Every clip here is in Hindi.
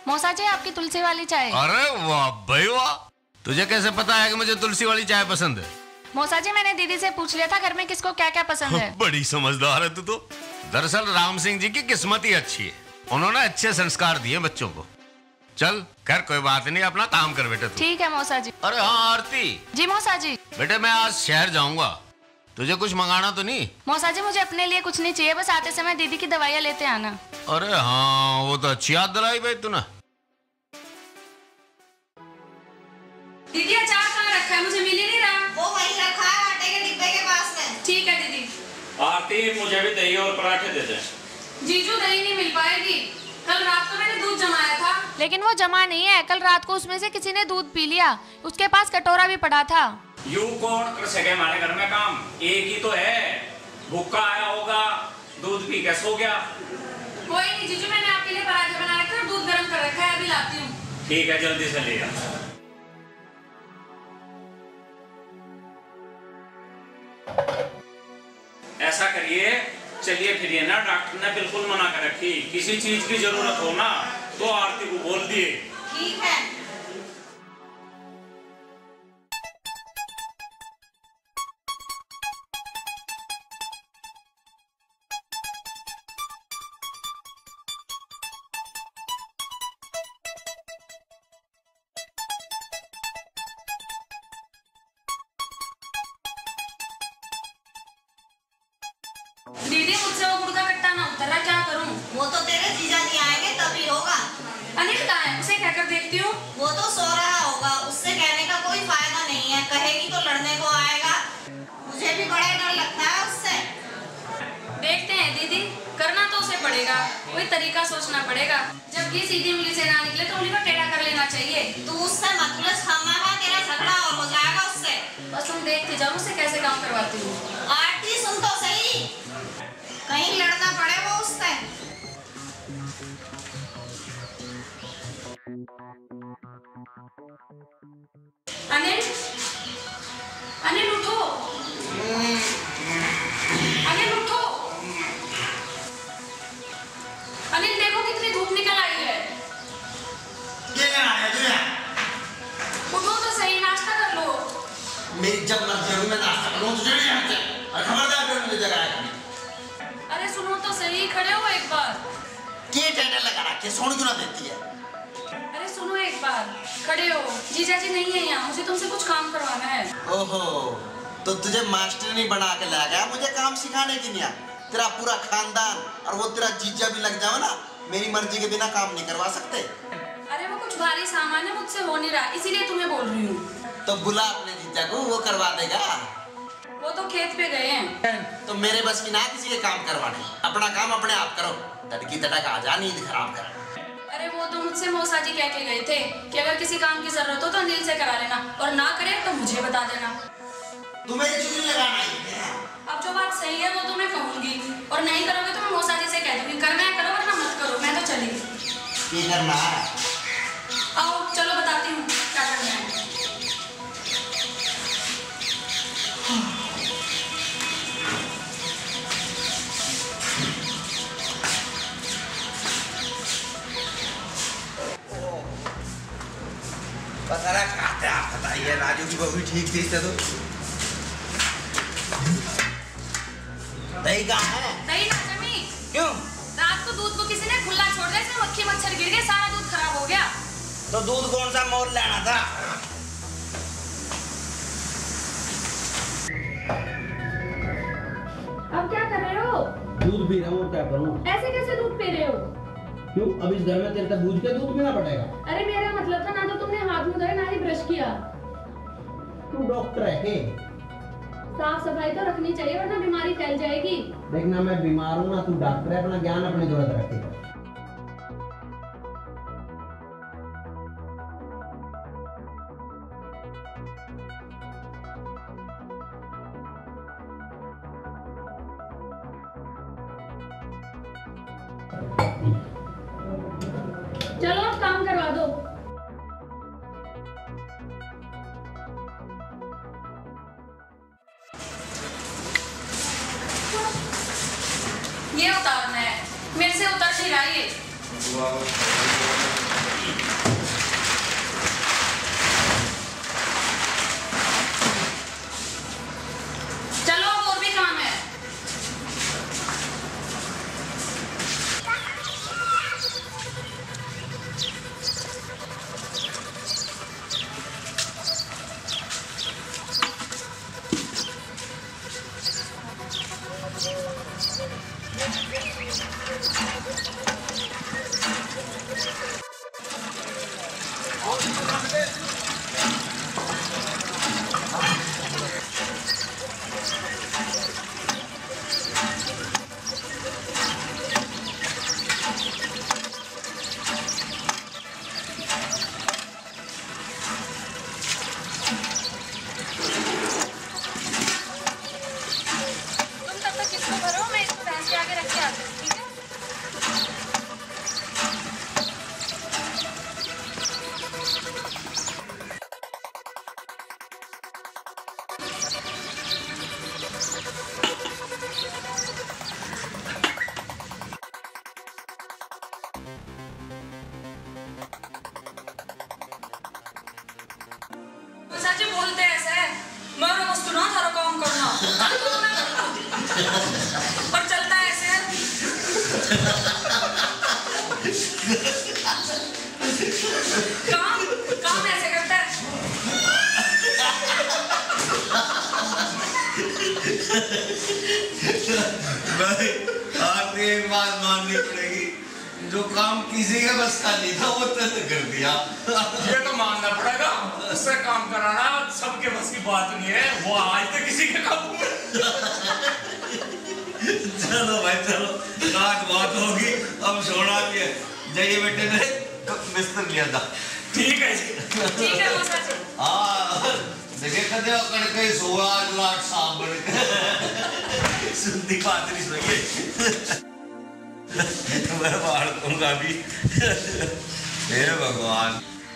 मौसा जी आपकी तुलसी वाली चाय। अरे वाह भाई वाह, तुझे कैसे पता है कि मुझे तुलसी वाली चाय पसंद है? मौसा जी मैंने दीदी से पूछ लिया था घर में किसको क्या क्या पसंद है। बड़ी समझदार है तू तो। दरअसल राम सिंह जी की किस्मत ही अच्छी है, उन्होंने अच्छे संस्कार दिए बच्चों को। चल खैर कोई बात नहीं, अपना काम कर बेटे तू। ठीक है मौसा जी। अरे हाँ आरती। जी मौसा जी। बेटे मैं आज शहर जाऊंगा, तुझे कुछ मंगाना तो नहीं? मौसा जी मुझे अपने लिए कुछ नहीं चाहिए, बस आते समय दीदी की दवाइयाँ लेते आना। अरे हाँ वो तो अच्छी याद दिलाई भाई तूने। दीदी अचार कहाँ रखा है, मुझे मिल ही नहीं रहा। वो वहीं रखा है आटे के डिब्बे के पास में। ठीक है दीदी। आरती मुझे भी दही और पराठे दे दे। जीजू दही नहीं मिल पाएगी, कल रात को मैंने दूध जमाया था। लेकिन वो जमा नहीं है, कल रात को उसमें से किसी ने दूध पी लिया, उसके पास कटोरा भी पड़ा था। यूं कौन कर सके हमारे घर में काम, एक ही तो है। भूखा आया होगा, दूध पी के सो गया। कोई नहीं जीजू, मैंने आपके लिए पराठे बना रखे और दूध गर्म कर रखा है, अभी लाती हूँ। ठीक है जल्दी से ले आ। ऐसा करिए, चलिए फिर ना, डॉक्टर ने बिल्कुल मना कर रखी, किसी चीज की जरूरत हो ना तो आरती को बोल दिए। ठीक है। दीदी मुझसे वो गुड़ का कट्टा ना उतर रहा, क्या करूं? वो तो तेरे जीजा जी आएंगे तभी होगा। अनिल कहाँ है, उसे कहकर देखती हूँ। वो तो सो रहा होगा, उससे कहने का कोई फायदा नहीं है, कहेगी तो लड़ने को आएगा। मुझे भी बड़ा डर लगता है उससे। देखते हैं दीदी, करना तो उसे पड़ेगा, कोई तरीका सोचना पड़ेगा। जब ये सीधी उंगली से ना निकले तो उंगली को टेढ़ा कर लेना चाहिए। तू उससे मत उलझ, खामखा तेरा झगड़ा और हो जाएगा उससे। बस तुम देखते जाओ उसे कैसे काम करवाती हूँ। आरती सुन तो सही, कहीं लड़ना पड़े वो उससे। अनिल, अनिल उठो, अनिल उठो। अनिल देखो कितनी धूप निकल आई है। ये क्या है तुझे? उठो तो सही, नाश्ता कर लो। मेरी जब मर्जी होगी मैं नाश्ता करूँ, तुझे नहीं जानते। और खबरदार फिर मुझे जगाया कभी। अरे सुनो तो सही, खड़े हो एक बार। क्या टेंडर लगा रखी है, सोने क्यों ना देती है? अरे सुनो एक बार, खड़े हो। जीजा जी नहीं है यहाँ, मुझे तुमसे कुछ काम करवाना है। ओहो, तो तुझे मास्टर नहीं बना के ला गया मुझे काम सिखाने की नहीं? तेरा पूरा खानदान और वो तेरा जीजा भी लग जाओ ना, मेरी मर्जी के बिना काम नहीं करवा सकते। अरे वो कुछ भारी सामान है, मुझसे हो नहीं रहा, इसीलिए तुम्हें बोल रही हूँ। तो बुला अपने जीजा को, वो करवा देगा। वो तो खेत पे गए हैं। तो मेरे बस की ना किसी के काम करवाने, अपना काम अपने आप करो। तड़की तड़क आ जा, नींद खराब कर। अरे वो तो मुझसे मौसा जी कह के गए थे कि अगर किसी काम की जरूरत हो तो अनिल से करा लेना, और ना करे तो मुझे बता देना। तुम्हें चुगली लगाना है। अब जो बात सही है वो तो मैं कहूंगी, और नहीं करोगे तो मैं मौसा जी से कह दूंगी। करना है करो वरना मत करो, मैं तो चली गई। ये करना है। आओ चलो बताती हूँ क्या करना है। पता कहते आप बताइए, राजू की बहू ठीक थी तो दही कहाँ है? दही ना जमी। क्यों? रात को दूध को किसी ने खुला छोड़ दिया, इसमें मक्खी मच्छर गिर गए, सारा दूध खराब हो गया। तो दूध कौन सा मोल लेना था? अब क्या कर रहे हो? दूध पी रहा हूँ, क्या करूँ? ऐसे कैसे दूध पी रहे हो? क्यों, अब इस घर में तेरे तक भूज के दूध पीना पड़ेगा? अरे मेरा मतलब था, ना तो तुमने हाथ मुंह धोए ना ही ब्रश किया। तू डॉक्टर है के? साफ सफाई तो रखनी चाहिए वरना बीमारी फैल जाएगी। देखना मैं बीमार हूँ ना तू डॉक्टर है, अपना ज्ञान अपनी जरूरत रखे। चलो अब काम करवा दो। ये उतारना है, मेरे से उतर नहीं रहा ये। सच बोलते ऐसे मेरे वस्तु ना थारा काम करना पर चलता ऐसे काम काम ऐसे करता है। भाई आपने एक बात माननी पड़ेगी, जो काम किसी के बस का नहीं था वो तैने कर दिया। ये तो मानना पड़ेगा, उससे काम कराना सबके बस की बात नहीं है। वो आज तक किसी के काबू में। चलो भाई चलो, आज बात होगी, अब सोना भी है। जाइए बेटे ने बिस्तर लिया था। ठीक है जी। ठीक है मौसा जी। हाँ देखिए कदे कड़के सोआ लाट साहब बन के सुनती बात नहीं सुनिए। मैं बाहर दूंगा भी। हे भगवान।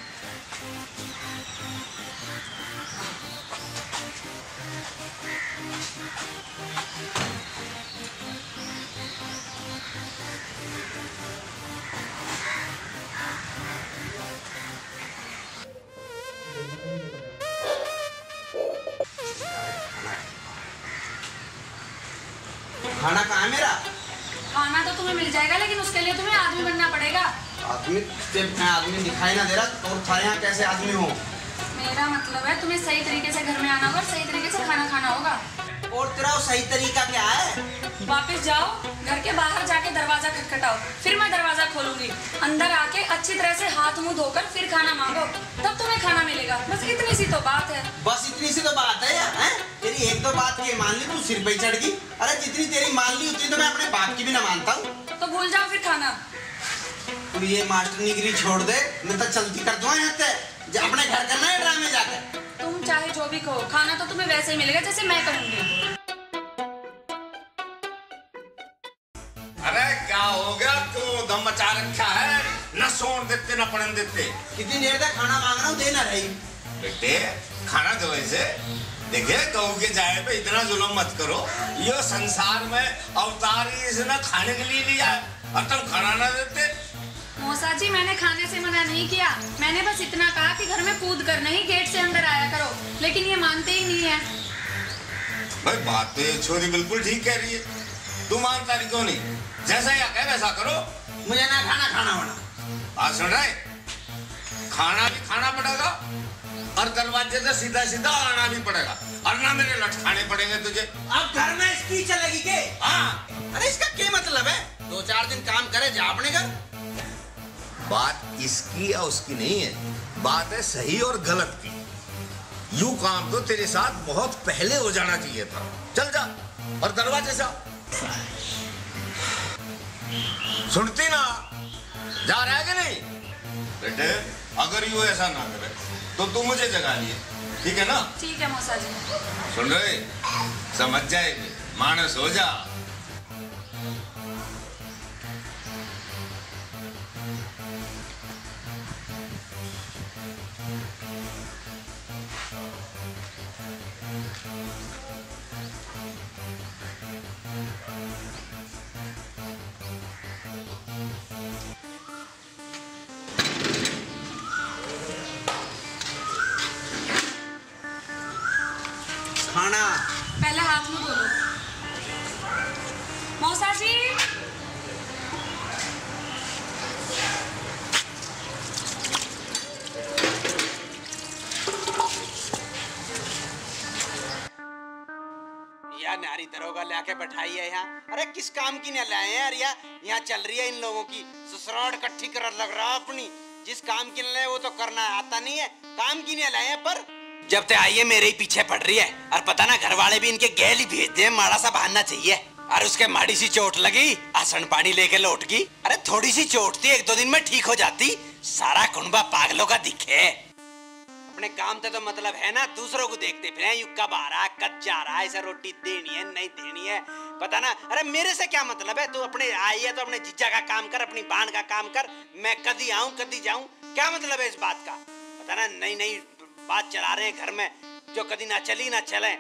खाना कहाँ है मेरा? खाना तो तुम्हें मिल जाएगा लेकिन उसके लिए तुम्हें आदमी बनना पड़ेगा। आदमी? मैं आदमी दिखाई ना दे रहा तो तुम्हारे यहाँ कैसे आदमी हो? मेरा मतलब है तुम्हें सही तरीके से घर में आना होगा और सही तरीके से खाना खाना होगा। और तेरा वो सही तरीका क्या है? वापस जाओ, घर के बाहर जाके दरवाजा खटखटाओ, फिर मैं दरवाजा खोलूंगी। अंदर आके अच्छी तरह से हाथ मुंह धोकर फिर खाना मांगो, तब तुम्हें खाना मिलेगा। बस इतनी सी तो बात है। बस इतनी सी तो बात है यार, हैं? तेरी एक दो बात की मान ली, तू सिर पे चढ़ गई। अरे जितनी तेरी मान ली उतनी तो मैं अपने बाप की भी ना मानता हूँ। तो भूल जाओ फिर खाना। तू ये मास्टरनीगिरी छोड़ दे, मैं तो चलती कर दूँ यहाँ से। अपने घर करना है ड्रामे जाकर। तुम चाहे जो भी कहो, खाना तो तुम्हें वैसे ही मिलेगा जैसे मैं कहूँगी। अरे क्या हो गया, तू दम मचा रखा है, न सोन देते न पड़न देते। कितनी देर तक खाना मांग रहा हूँ, दे ना रही। बेटे खाना दो ऐसे। देखिए गऊ के जाए पे इतना जुल्म मत करो। ये संसार में अवतार ही इसने खाने के लिए लिया है और तुम खाना ना देते। मौसा जी मैंने खाने से मना नहीं किया, मैंने बस इतना कहा कि घर में कूद कर नहीं गेट से अंदर आया करो, लेकिन ये मानते ही नहीं है। भाई बात तो ये छोरी बिल्कुल ठीक कह रही है, तू मानता नहीं क्यों नहीं? जैसा या कह वैसा करो। मुझे ना खाना होना। आज सुन रहे, खाना भी खाना पड़ेगा और दरवाजे से सीधा सीधा आना भी पड़ेगा, और ना मेरे लठ खाने पड़ेंगे तुझे। अब घर में इसकी चलेगी के? हाँ। अरे इसका क्या मतलब है? 2-4 दिन काम करे जा अपने घर। बात इसकी या उसकी नहीं है, बात है सही और गलत की। यूं काम तो तेरे साथ बहुत पहले हो जाना चाहिए था। चल जा और दरवाजे से सुनती ना, जा रहा है कि नहीं? बेटे अगर यूं ऐसा ना करे तो तू मुझे जगा लिए, ठीक है ना? ठीक है मौसा जी। सुन रहे, समझ जाएगी, मानस हो जा। खाना पहले हाथ मुंह धो लो। मौसा जी यार नारी दरोगा लाके बैठाई है यहाँ। अरे किस काम की न लाए हैं यार? यहाँ चल रही है इन लोगों की ससुराल इकट्ठी कर लग रहा अपनी। जिस काम की न लाए वो तो करना आता नहीं है, काम की न लाए हैं। पर जब ते आई है मेरे ही पीछे पड़ रही है, और पता ना घर वाले भी इनके गैल ही भेज दे, माड़ा सा बहाना चाहिए। और उसके माड़ी सी चोट लगी, आसन पानी लेके लौट गई। अरे थोड़ी सी चोट थी, 1-2 दिन में ठीक हो जाती। सारा कुनबा पागलों का दिखे। अपने काम से तो मतलब है ना, दूसरों को देखते फिर यू कब आ रहा है, कब जा रहा है, ऐसा रोटी देनी है नहीं देनी है, पता ना। अरे मेरे से क्या मतलब है? तू अपने आई है तो अपने जीजा का काम कर, अपनी बहन का काम कर। मैं कदी आऊं कदी जाऊं, क्या मतलब है इस बात का? पता ना नई नई बात चला रहे हैं घर में, जो कदी ना चली ना चले।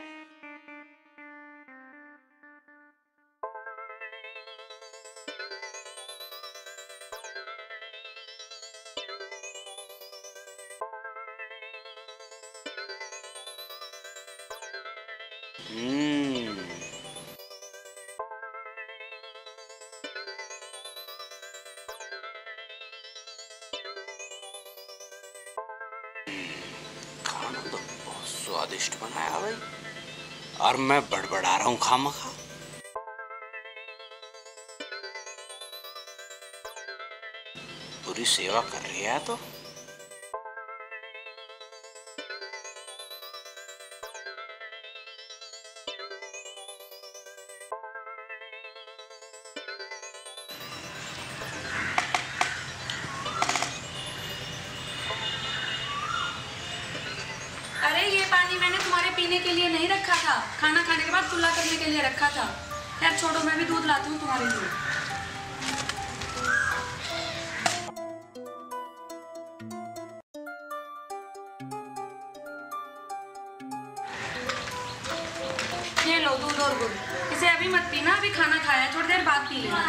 खाना तो बहुत स्वादिष्ट बनाया भाई, और मैं बड़बड़ा रहा हूँ खामखा। पूरी सेवा कर रही है तो। अरे ये पानी मैंने तुम्हारे पीने के लिए नहीं रखा था, खाना खाने के बाद कुल्ला करने के लिए रखा था। यार छोड़ो, मैं भी दूध लाती हूँ तुम्हारे लिए। ये लो दूध और गुड़। इसे अभी मत पीना, अभी खाना खाया है, थोड़ी देर बाद पी लेना।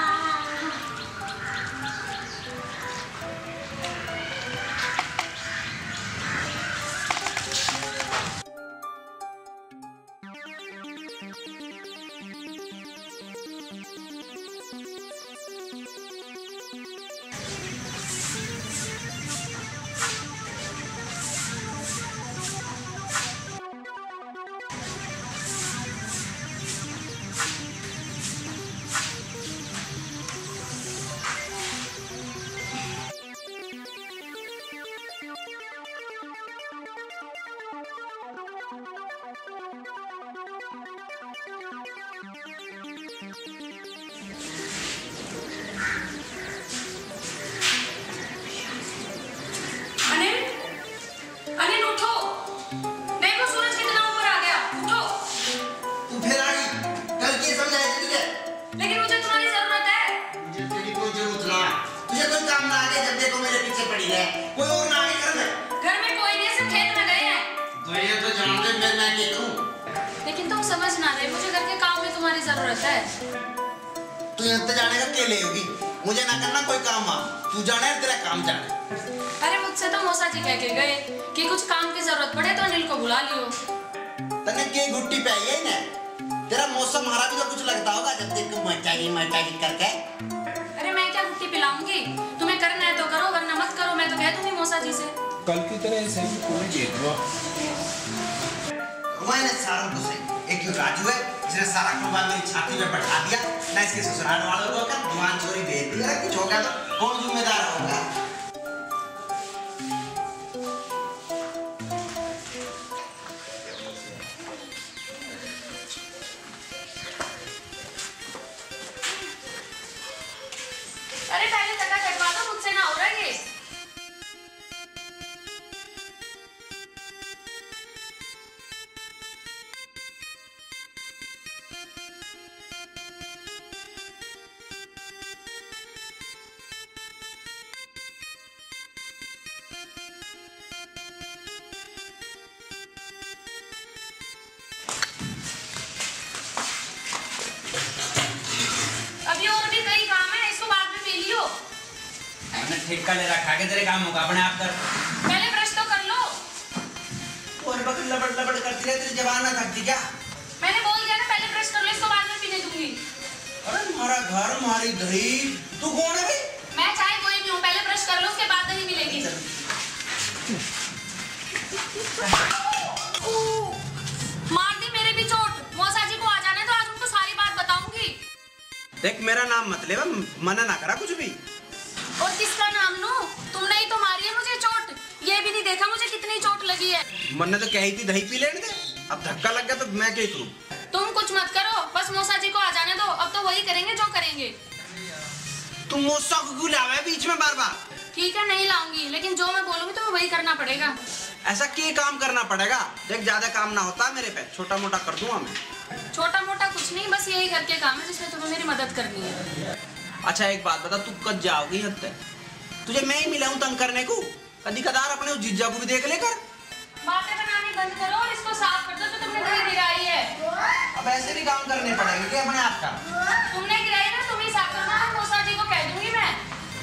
अनिल उठो, देखो सूरज कितना ऊपर आ गया। उठो। तू फिर आ गई? कल की समझाई थी तुझे? लेकिन मुझे तुम्हारी जरूरत है। मुझे तेरी कोई जरूरत ना है। तुझे कोई काम ना आगे, जब देखो मेरे पीछे पड़ी है। कोई और ना आगे घर में। घर में कोई नहीं, सिर्फ खेत में गए हैं। तो ये तो जान दे मैं क्या करूं? लेकिन तुम समझ ना रहे, मुझे घर के काम में तुम्हारी जरूरत है। तू यहाँ से जाने का अकेले होगी, मुझे ना करना कोई काम। तू जाने तेरा काम जाने। अरे मुझसे तो मौसा जी कह के गए कि कुछ काम की जरूरत पड़े तो अनिल को बुला लियो। तने के गुट्टी पे आई है ना? तेरा मौसम हमारा भी तो कुछ लगता होगा जब देखो मचाई करके। अरे मैं क्या गुट्टी पिलाऊंगी? तुम्हें करना है तो करो, वरना मत करो। मैं तो कह दूंगी मौसा जी से। कल की तरह ऐसे ही कोई जीत हुआ। मैंने सारों को सही, एक यो राजू है, इसने सारा कुर्बान मेरी छाती में बैठा दिया ना। इसके ससुराल वालों को क्या दुकान चोरी भेज दिया, कुछ हो गया तो कौन जिम्मेदार होगा? अरे पहले चक्का कटवा दो, मुझसे ना हो रहा है ये। अभी और भी कई काम है, इसको बाद में पी लियो। मैंने ठेका ले रखा है, तेरे काम होगा अपने आप कर। पहले ब्रश तो कर लो। और बकरी लबड़ लबड़ करती रहे, तेरी जबान ना थकती क्या? मैंने बोल दिया ना, पहले ब्रश कर लो, इसको बाद में पीने दूंगी। अरे हमारा घर हमारी दही, तू कौन है भाई? मैं चाहे कोई भी हूँ, पहले ब्रश कर लो, उसके बाद नहीं मिलेगी। मार दी मेरे भी चोट। मौसा जी को आ जाने तो आज उनको सारी बात बताऊंगी। देख मेरा नाम मत ले, मना ना करा कुछ भी। और किसका नाम लूं? तुमने ही तो मारी है मुझे चोट। ये भी नहीं देखा मुझे कितनी चोट लगी है। मन्ने तो कही थी दही पी लेने दे, अब धक्का लग गया तो मैं क्या करूं? तुम कुछ मत करो, बस मौसा जी को आ जाने दो। अब तो वही करेंगे जो करेंगे। तुम मौसा को क्यों लावे बीच में बार बार? ठीक है, नहीं लाऊंगी, लेकिन जो मैं बोलूंगी तो वही करना पड़ेगा। ऐसा क्या काम करना पड़ेगा? देख ज्यादा काम ना होता मेरे पे, छोटा मोटा कर दूंगा मैं। छोटा मोटा कुछ नहीं, बस यही घर के काम है जिसमें तुम्हें मेरी मदद करनी है। अच्छा एक बात बता, तू कब जाओगी हद तक? तुझे मैं ही मिला हूँ तंग करने को? कदी कदार अपने उस जीजा को भी देख लेकर। बातें बनानी बंद करो और इसको साफ कर दो जो तुमने दही गिराई है। अब ऐसे भी काम करने पड़ेंगे क्या अपने आप का? तुमने गिराई ना, तुम ही साफ करना। मौसा जी को कह दूंगी मैं।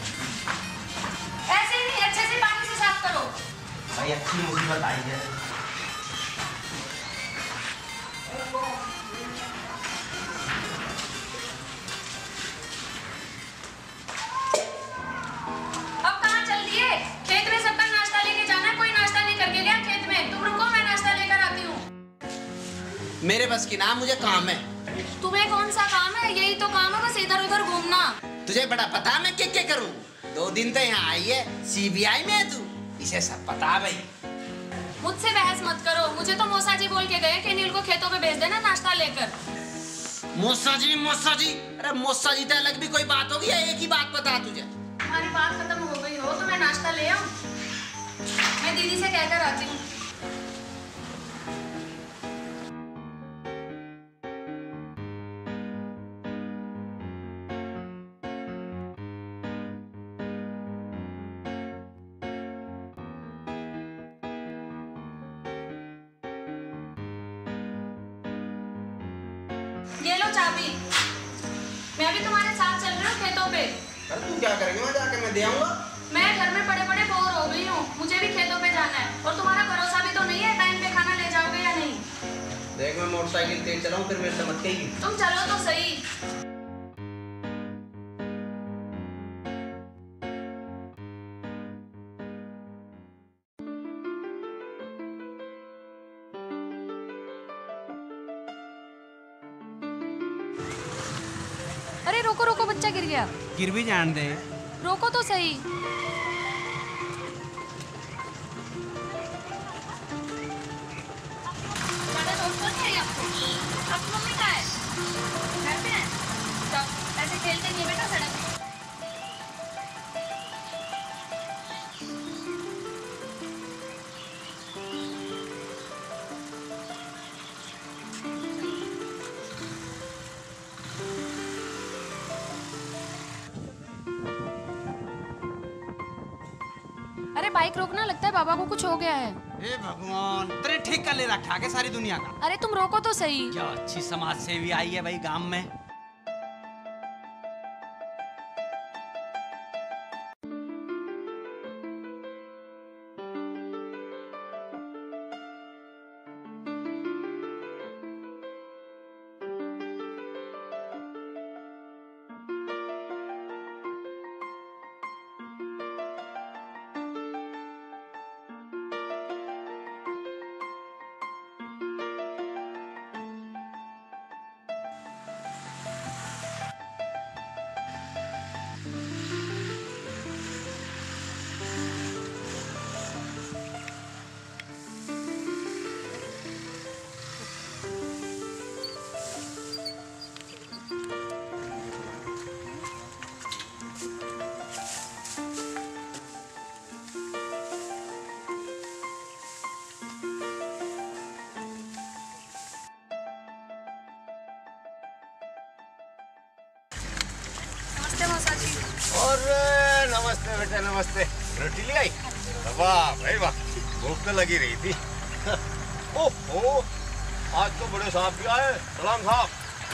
ऐसे ही नहीं, अच्छे से पानी से साफ करो। भाई अच्छी मुसीबत आई है। मेरे बस की ना, मुझे काम है। तुम्हें कौन सा काम है? यही तो काम है, बस इधर उधर घूमना। तुझे बड़ा पता मैं क्या करूं? 2 दिन तो यहाँ आई है, सीबीआई में है तू, इसे सब पता भाई। मुझसे बहस मत करो, मुझे तो मौसा जी बोल के गए कि नील को खेतों पे भेज देना नाश्ता लेकर। मौसा जी, अरे मौसा जी तो अलग भी कोई बात होगी या एक ही बात बता तुझे? हमारी बात खत्म हो गई हो तो मैं नाश्ता ले आऊं? मैं दीदी से कहकर आती हूँ। ये लो चाबी। मैं अभी तुम्हारे साथ चल रही हूँ खेतों पे। अरे तू क्या करेगी? वहाँ जाके मैं दे आऊंगा। मैं घर में पड़े पड़े बोर हो गई हूँ, मुझे भी खेतों पे जाना है। और तुम्हारा भरोसा भी तो नहीं है टाइम पे खाना ले जाओगे या नहीं। देख मैं मोटरसाइकिल तेज चलाऊं, फिर मेरे से मत कहिए। तुम चलो तो सही। अरे रोको रोको, बच्चा गिर गया। गिर भी जान दे। रोको तो सही। ज़्यादा दोस्त नहीं है आपको? आपकी मम्मी कहाँ है? घर पे है? जाओ, ऐसे खेलते नहीं है बेटा सड़क पे। अरे बाइक रोकना, लगता है बाबा को कुछ हो गया है। हे भगवान, तेरे ठीक कर ले रखा के सारी दुनिया का। अरे तुम रोको तो सही। क्या अच्छी समाज सेवी आई है भाई गांव में। और नमस्ते बेटा, नमस्ते। रोटी ले आई? वाह भाई वाह, भूख तो लगी रही थी। ओहो, आज तो बड़े साहब भी आए। सलाम साहब।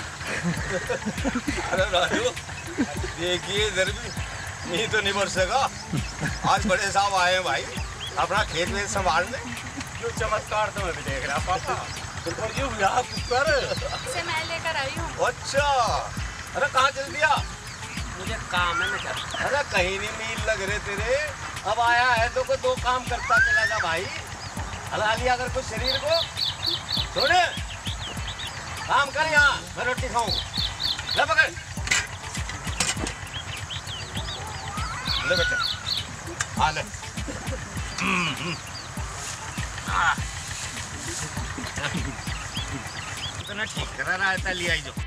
अरे राजू, देखिए इधर भी नहीं तो नहीं बरसेगा। आज बड़े साहब आए हैं भाई, अपना खेत वेत संभालने। जो चमत्कार तो मैं भी देख रहा पापा। कुकर से मैं लेकर आई हूँ। अच्छा, अरे कहाँ चल दिया? मुझे काम है, मैं कर। अरे कहीं नहीं मील लग रहे तेरे। अब आया है तो कोई 2 काम करता चला जा भाई। हला लिया अगर कुछ शरीर को। सुने, काम कर यहाँ, मैं रोटी खाऊं। ले पकड़, ले बेटा, आ ले। इतना ठीक करा रहा है, लिया ही जो।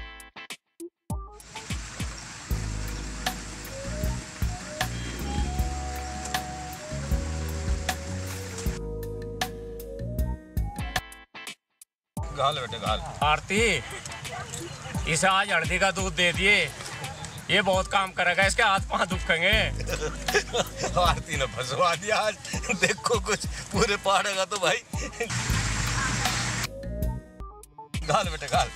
घाल बेटे घाल। आरती, इसे आज हल्दी का दूध दे दिए, ये बहुत काम करेगा, इसके हाथ पांव दुखेंगे। आरती ने फंसवा दिया आज। देखो कुछ पूरे पहाड़ेगा तो भाई। घाल बेटे घाल।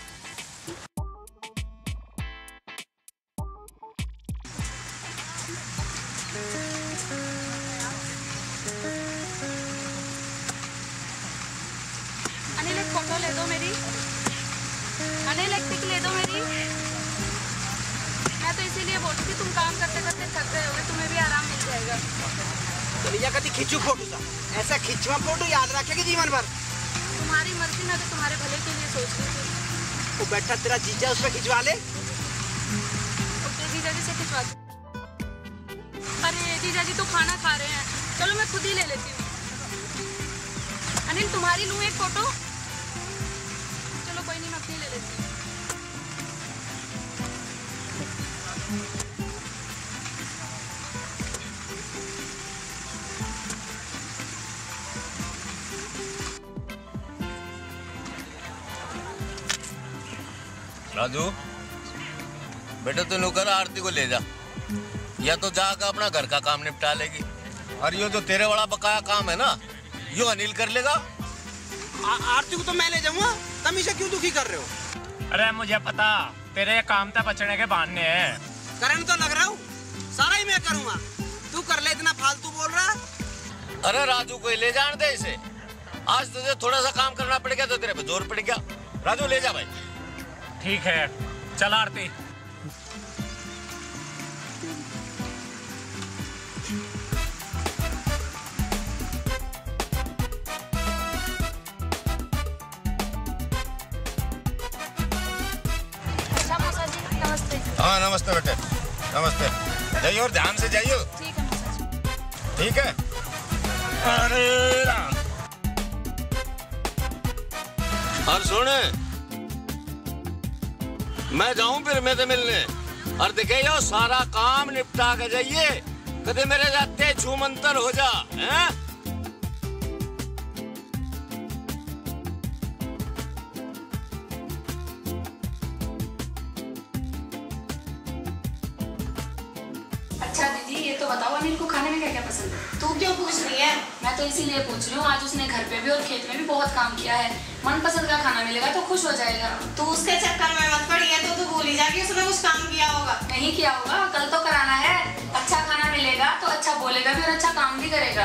अनिल एक फोटो ले दो मेरी। अनिल एक पिक ले दो मेरी। मैं तो इसीलिए बोल रही थी, तुम काम करते करते थक गए होगे, तुम्हें भी आराम मिल जाएगा। चलिए कभी खींचू फोटो सा, ऐसा खींचवा फोटो याद रखेगी जीवन भर। तुम्हारी मर्जी, मैं तो तुम्हारे भले के लिए सोच रही थी। वो बैठा तेरा जीजा, उस पर खिंचवा ले। ओके जीजा जी से खिंचवा दो। अरे जीजा जी तो खाना खा रहे हैं, चलो मैं खुद ही ले लेती हूँ। अनिल तुम्हारी लूँ एक फोटो? चलो कोई नहीं, मैं अपनी ले लेती हूँ। राजू बेटा तू नौकर आरती को ले जा, या तो जाकर अपना घर का काम निपटा लेगी, और ये जो तेरे वाला बकाया काम है ना, यो अनिल कर लेगा। आरती को तो मैं ले जाऊंगा, तुम इसे क्यों दुखी कर रहे हो? अरे मुझे पता तेरे काम तक बचने के बहाने हैं। करंट तो लग रहा हूँ, सारा ही मैं करूंगा, तू कर ले, इतना फालतू बोल रहा। अरे राजू को ले जाने दे इसे, आज तुझे थोड़ा सा काम करना पड़ गया तो तेरे पे जोर पड़ गया। राजू ले जा भाई। ठीक है, चल आरती। अच्छा मौसा जी नमस्ते। हाँ नमस्ते बेटे, नमस्ते। जाइए और ध्यान से जाइए। ठीक है मौसा जी। ठीक है। अरे राम। और सुन, मैं जाऊं फिर मैं तो मिलने, और देखे यो सारा काम निपटा के जाइए, कदे मेरे जाते छूमंतर हो जा। हैं? अच्छा दीदी ये तो बताओ अनिल को खाने में क्या क्या पसंद है? तू क्यों पूछ रही है? मैं तो इसीलिए पूछ रही हूँ, आज उसने घर पे भी और खेत में भी बहुत काम किया है, मनपसंद का खाना मिलेगा तो खुश हो जाएगा। तू उसके चक्कर में मत पड़ी है, तो तू भूल ही जा कि उसने कुछ काम किया होगा। नहीं किया होगा, कल तो कराना है। अच्छा खाना मिलेगा तो अच्छा बोलेगा भी और अच्छा काम भी करेगा।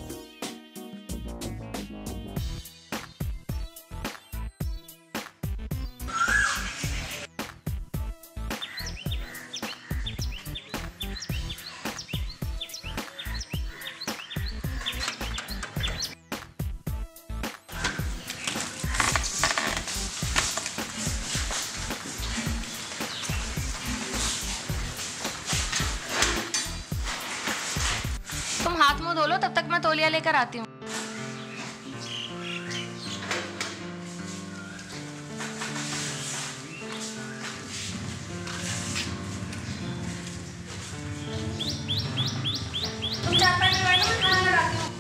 तुम हाथ मुंह धो लो, तब तक मैं तौलिया लेकर आती हूँ। तुम चार पाँच मिनट में खाना लगाती हूँ।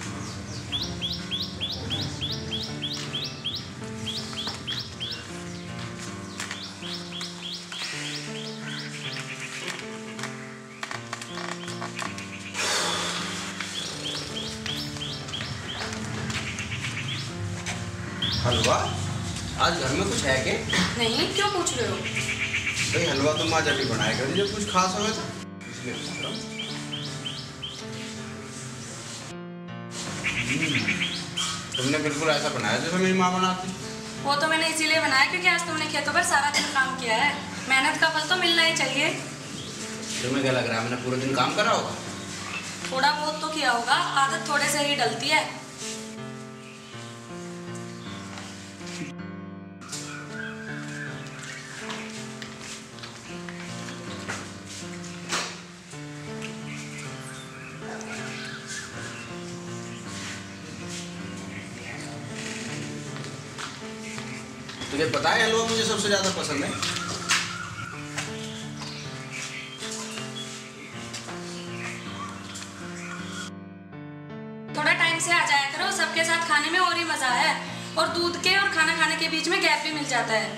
हलवा? आज घर में कुछ है क्या? नहीं, क्यों पूछ रहे हो? भाई हलवा तो माँ जब भी बनाया करती जब कुछ खास हुआ था, इसलिए पूछ रहा हूँ। तुमने बिल्कुल ऐसा बनाया जैसे मेरी माँ बनाती। वो तो मैंने इसीलिए बनाया क्योंकि आज तुमने खेतों पर सारा दिन काम किया है, मेहनत का फल तो मिलना ही चाहिए। तुम्हें क्या लग रहा है मैंने पूरे दिन काम करा होगा? थोड़ा बहुत तो किया होगा, आदत थोड़े से ही डलती है। तुझे पता है हलवा मुझे सबसे ज्यादा पसंद है? थोड़ा टाइम से आ जाया करो, सबके साथ खाने में और ही मजा है, और दूध के और खाना खाने के बीच में गैप भी मिल जाता है।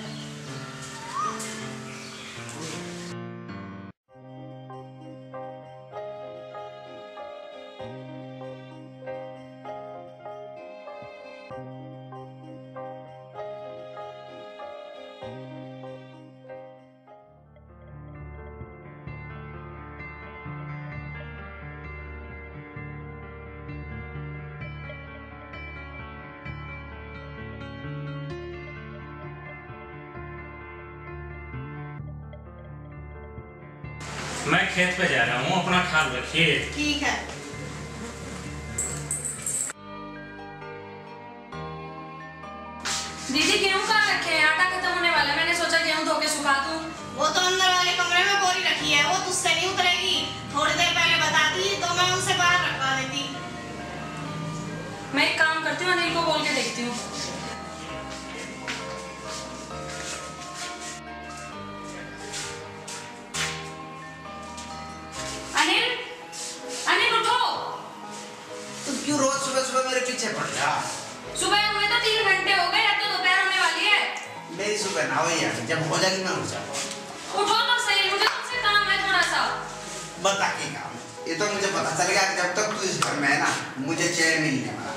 मैं खेत पे जा रहा हूँ, अपना ख्याल रखिए। ठीक है। वो तो अंदर वाले कमरे में बोरी रखी है, वो तुझसे नहीं उतरेगी। थोड़ी देर पहले बताती तो मैं उनसे बाहर रखवा देती। मैं एक काम करती हूँ, अनिल को बोल के देखती हूँ। अनिल, अनिल उठो। तुम क्यों रोज सुबह सुबह मेरे पीछे पड़ रहा? सुबह हुए तो 3 घंटे हो गए, अब तो दोपहर होने वाली है। मेरी सुबह ना हो यार, जब हो जाएगी मैं उठ जाऊंगा। उठो तो सही, मुझे तुमसे काम है थोड़ा सा। बता के काम? ये तो मुझे पता चल गया, जब तक तू इस घर में है ना, मुझे चैन मिलने वाला।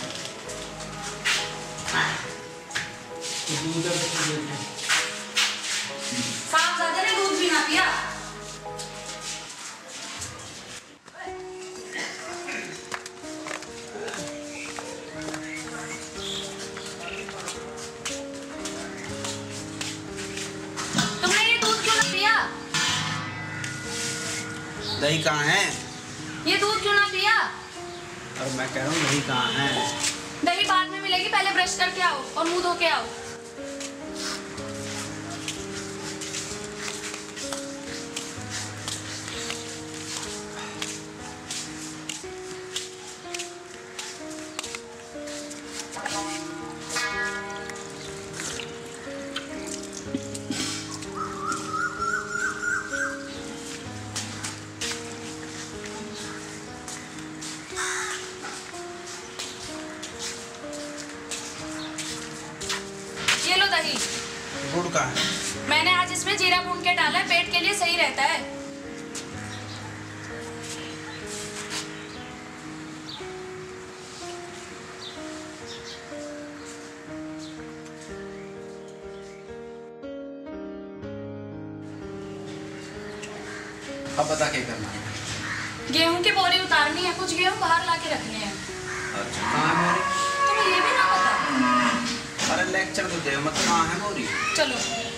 साहबजादे ने दूध भी ना पिया। तुमने ये दूध क्यों ना पिया? दही कहाँ है? ये दूध क्यों ना पिया? और मैं कह रहा हूँ दही कहाँ है? दही बाद में मिलेगी, पहले ब्रश करके आओ और मुंह धो के आओ। ये लो दही। गुड़ कहाँ है? मैंने आज इसमें जीरा भून के डाला है, पेट के लिए सही रहता है। अब बता क्या करना है? गेहूं की बोरी उतारनी है, कुछ गेहूं बाहर लाके रखने हैं। अच्छा कहाँ है मोरी? तुम्हें ये भी ना पता? अरे लेक्चर तो दे मत, कहाँ है मोरी? चलो।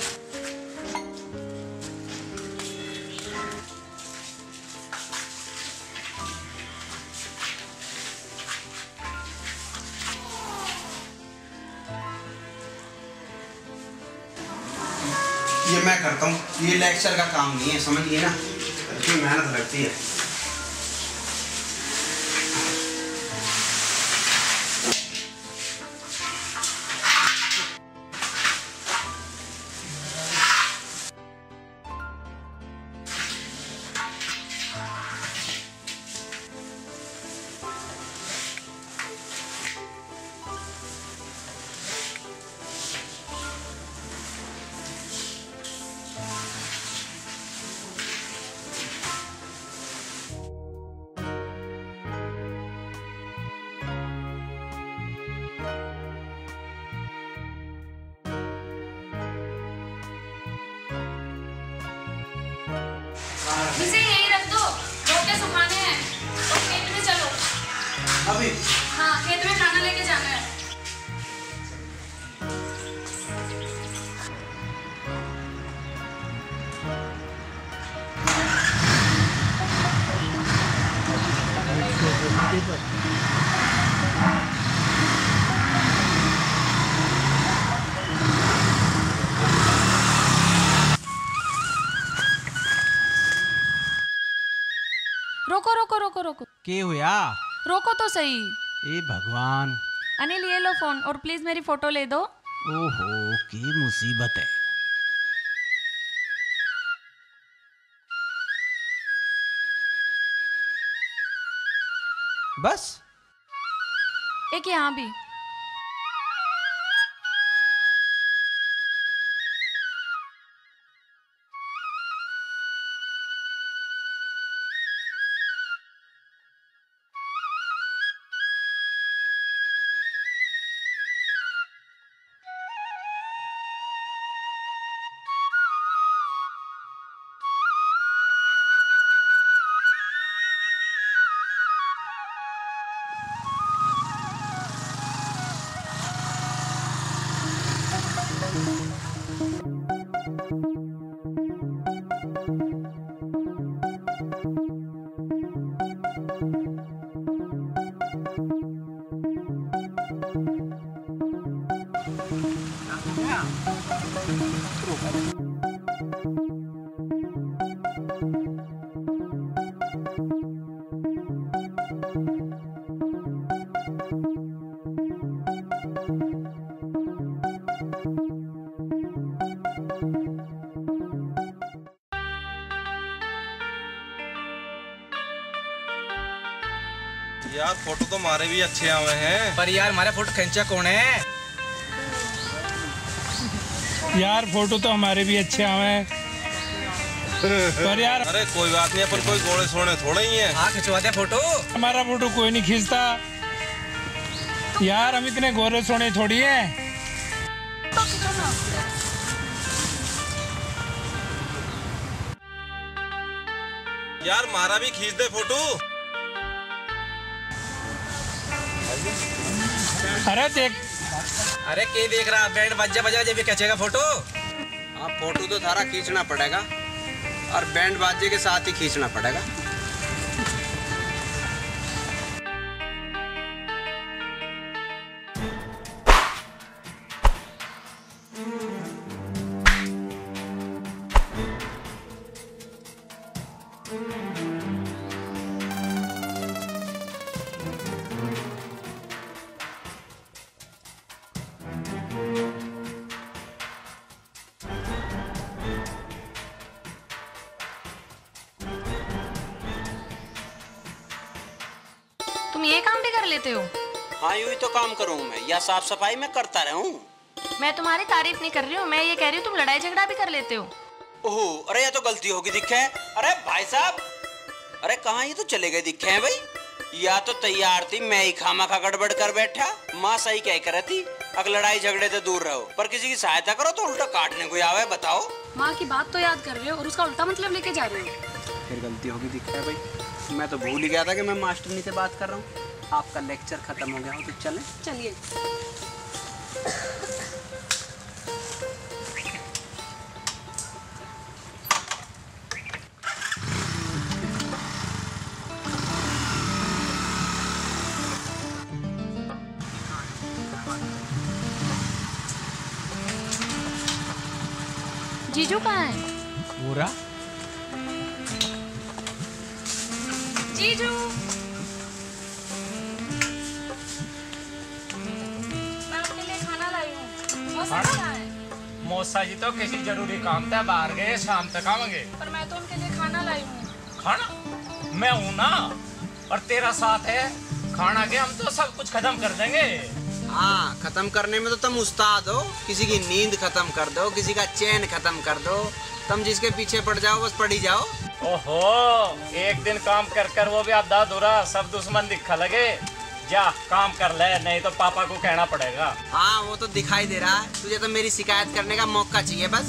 ये मैं करता हूँ, ये लेक्चर का काम नहीं है, समझिए ना, इतनी मेहनत लगती है। इसे यहीं रख दो, रोके सुखाने हैं। और खेत में चलो। अभी? हाँ, खेत में खाना लेके जाना है। रोको रोको रोको रोको। के हुआ? रोको तो सही। ए भगवान। अनिल ये लो फोन और प्लीज मेरी फोटो ले दो। ओहो, की मुसीबत है। बस एक यहाँ भी। क्या? यार फोटो तो हमारे भी अच्छे आए हैं। पर यार हमारा फोटो खींचा कौन है? यार फोटो तो हमारे भी अच्छे आए हैं पर यार। अरे कोई बात नहीं, अपन कोई गोड़े सोने थोड़े ही हैं। हाँ खिंचवा दे फोटो। हमारा फोटो कोई नहीं खींचता यार, हम इतने गोरे सोने थोड़ी हैं। यार मारा भी खींच दे फोटो। अरे देख, अरे के देख रहा, बैंड बजा बजा जब खींचेगा फोटो। हाँ फोटो तो थारा खींचना पड़ेगा और बैंड बाजे के साथ ही खींचना पड़ेगा। तुम ये काम भी कर लेते हो? हाँ यूं ही तो काम करूँ मैं, या साफ सफाई में करता रहूं। मैं तुम्हारी तारीफ नहीं कर रही हूँ, मैं ये कह रही हूँ तुम लड़ाई झगड़ा भी कर लेते हो। ओहो, अरे ये तो गलती होगी दिखे। अरे भाई साहब, अरे कहाँ ये तो चले गए दिखे हैं भाई। या तो तैयार थी, मैं ही खामा खा गड़बड़ कर बैठा। माँ सही कह कर थी, अगर लड़ाई झगड़े से दूर रहो, पर किसी की सहायता करो तो उल्टा काटने को आवे। बताओ, माँ की बात तो याद कर रहे हो और उसका उल्टा मतलब लेके जा रहे हो। फिर गलती होगी दिखे भाई। मैं तो भूल ही गया था कि मैं मास्टरनी से बात कर रहा हूँ। आपका लेक्चर खत्म हो गया हो तो चले। चलिए। जीजू कहाँ है? पूरा जीजू, मैं आपके लिए खाना लाई हूँ। मौसा कहाँ है? मौसा जी तो किसी जरूरी काम था बाहर गए, शाम तक आवेंगे। पर मैं तो उनके लिए खाना लाई हूँ। खाना मैं हूँ ना, और तेरा साथ है खाना के, हम तो सब कुछ खत्म कर देंगे। हाँ, खत्म करने में तो तुम उस्ताद हो। किसी की नींद खत्म कर दो, किसी का चैन खत्म कर दो, तुम जिसके पीछे पड़ जाओ बस पड़ ही जाओ। ओहो, एक दिन काम कर कर वो भी आधा अधूरा, सब दुश्मन दिखा लगे। जा काम कर ले, नहीं तो पापा को कहना पड़ेगा। हाँ वो तो दिखाई दे रहा है, तुझे तो मेरी शिकायत करने का मौका चाहिए बस।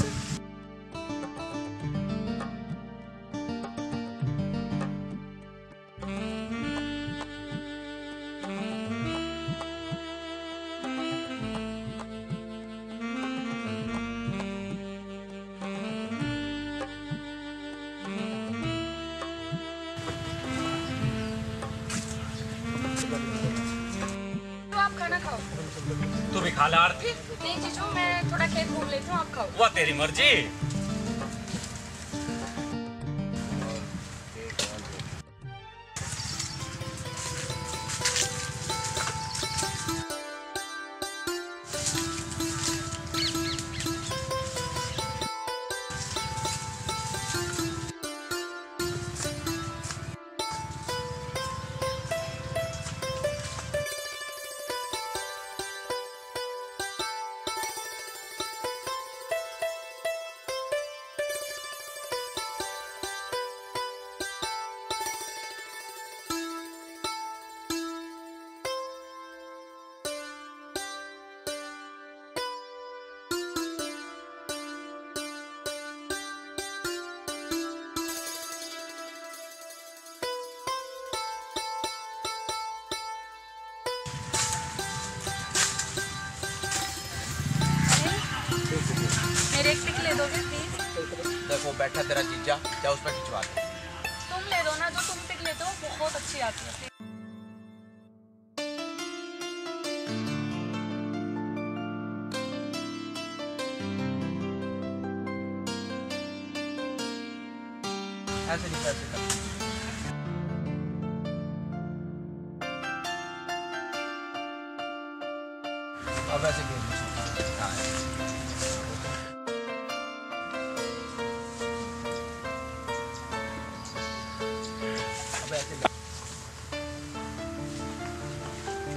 तो आप खाना खाओ। तू भी खा ले आरती। नहीं जीजू, मैं थोड़ा खेत घूम लेती हूँ, आप खाओ। वो तेरी मर्जी। मेरे एक पिक ले दोगे प्लीज? देखो बैठा तेरा जीजा, क्या उसमें खिंचवा दे। तुम ले दो ना, जो तुम पिक लेते हो बहुत अच्छी आती है। ऐसे नहीं ऐसे कर। अब ऐसे गिर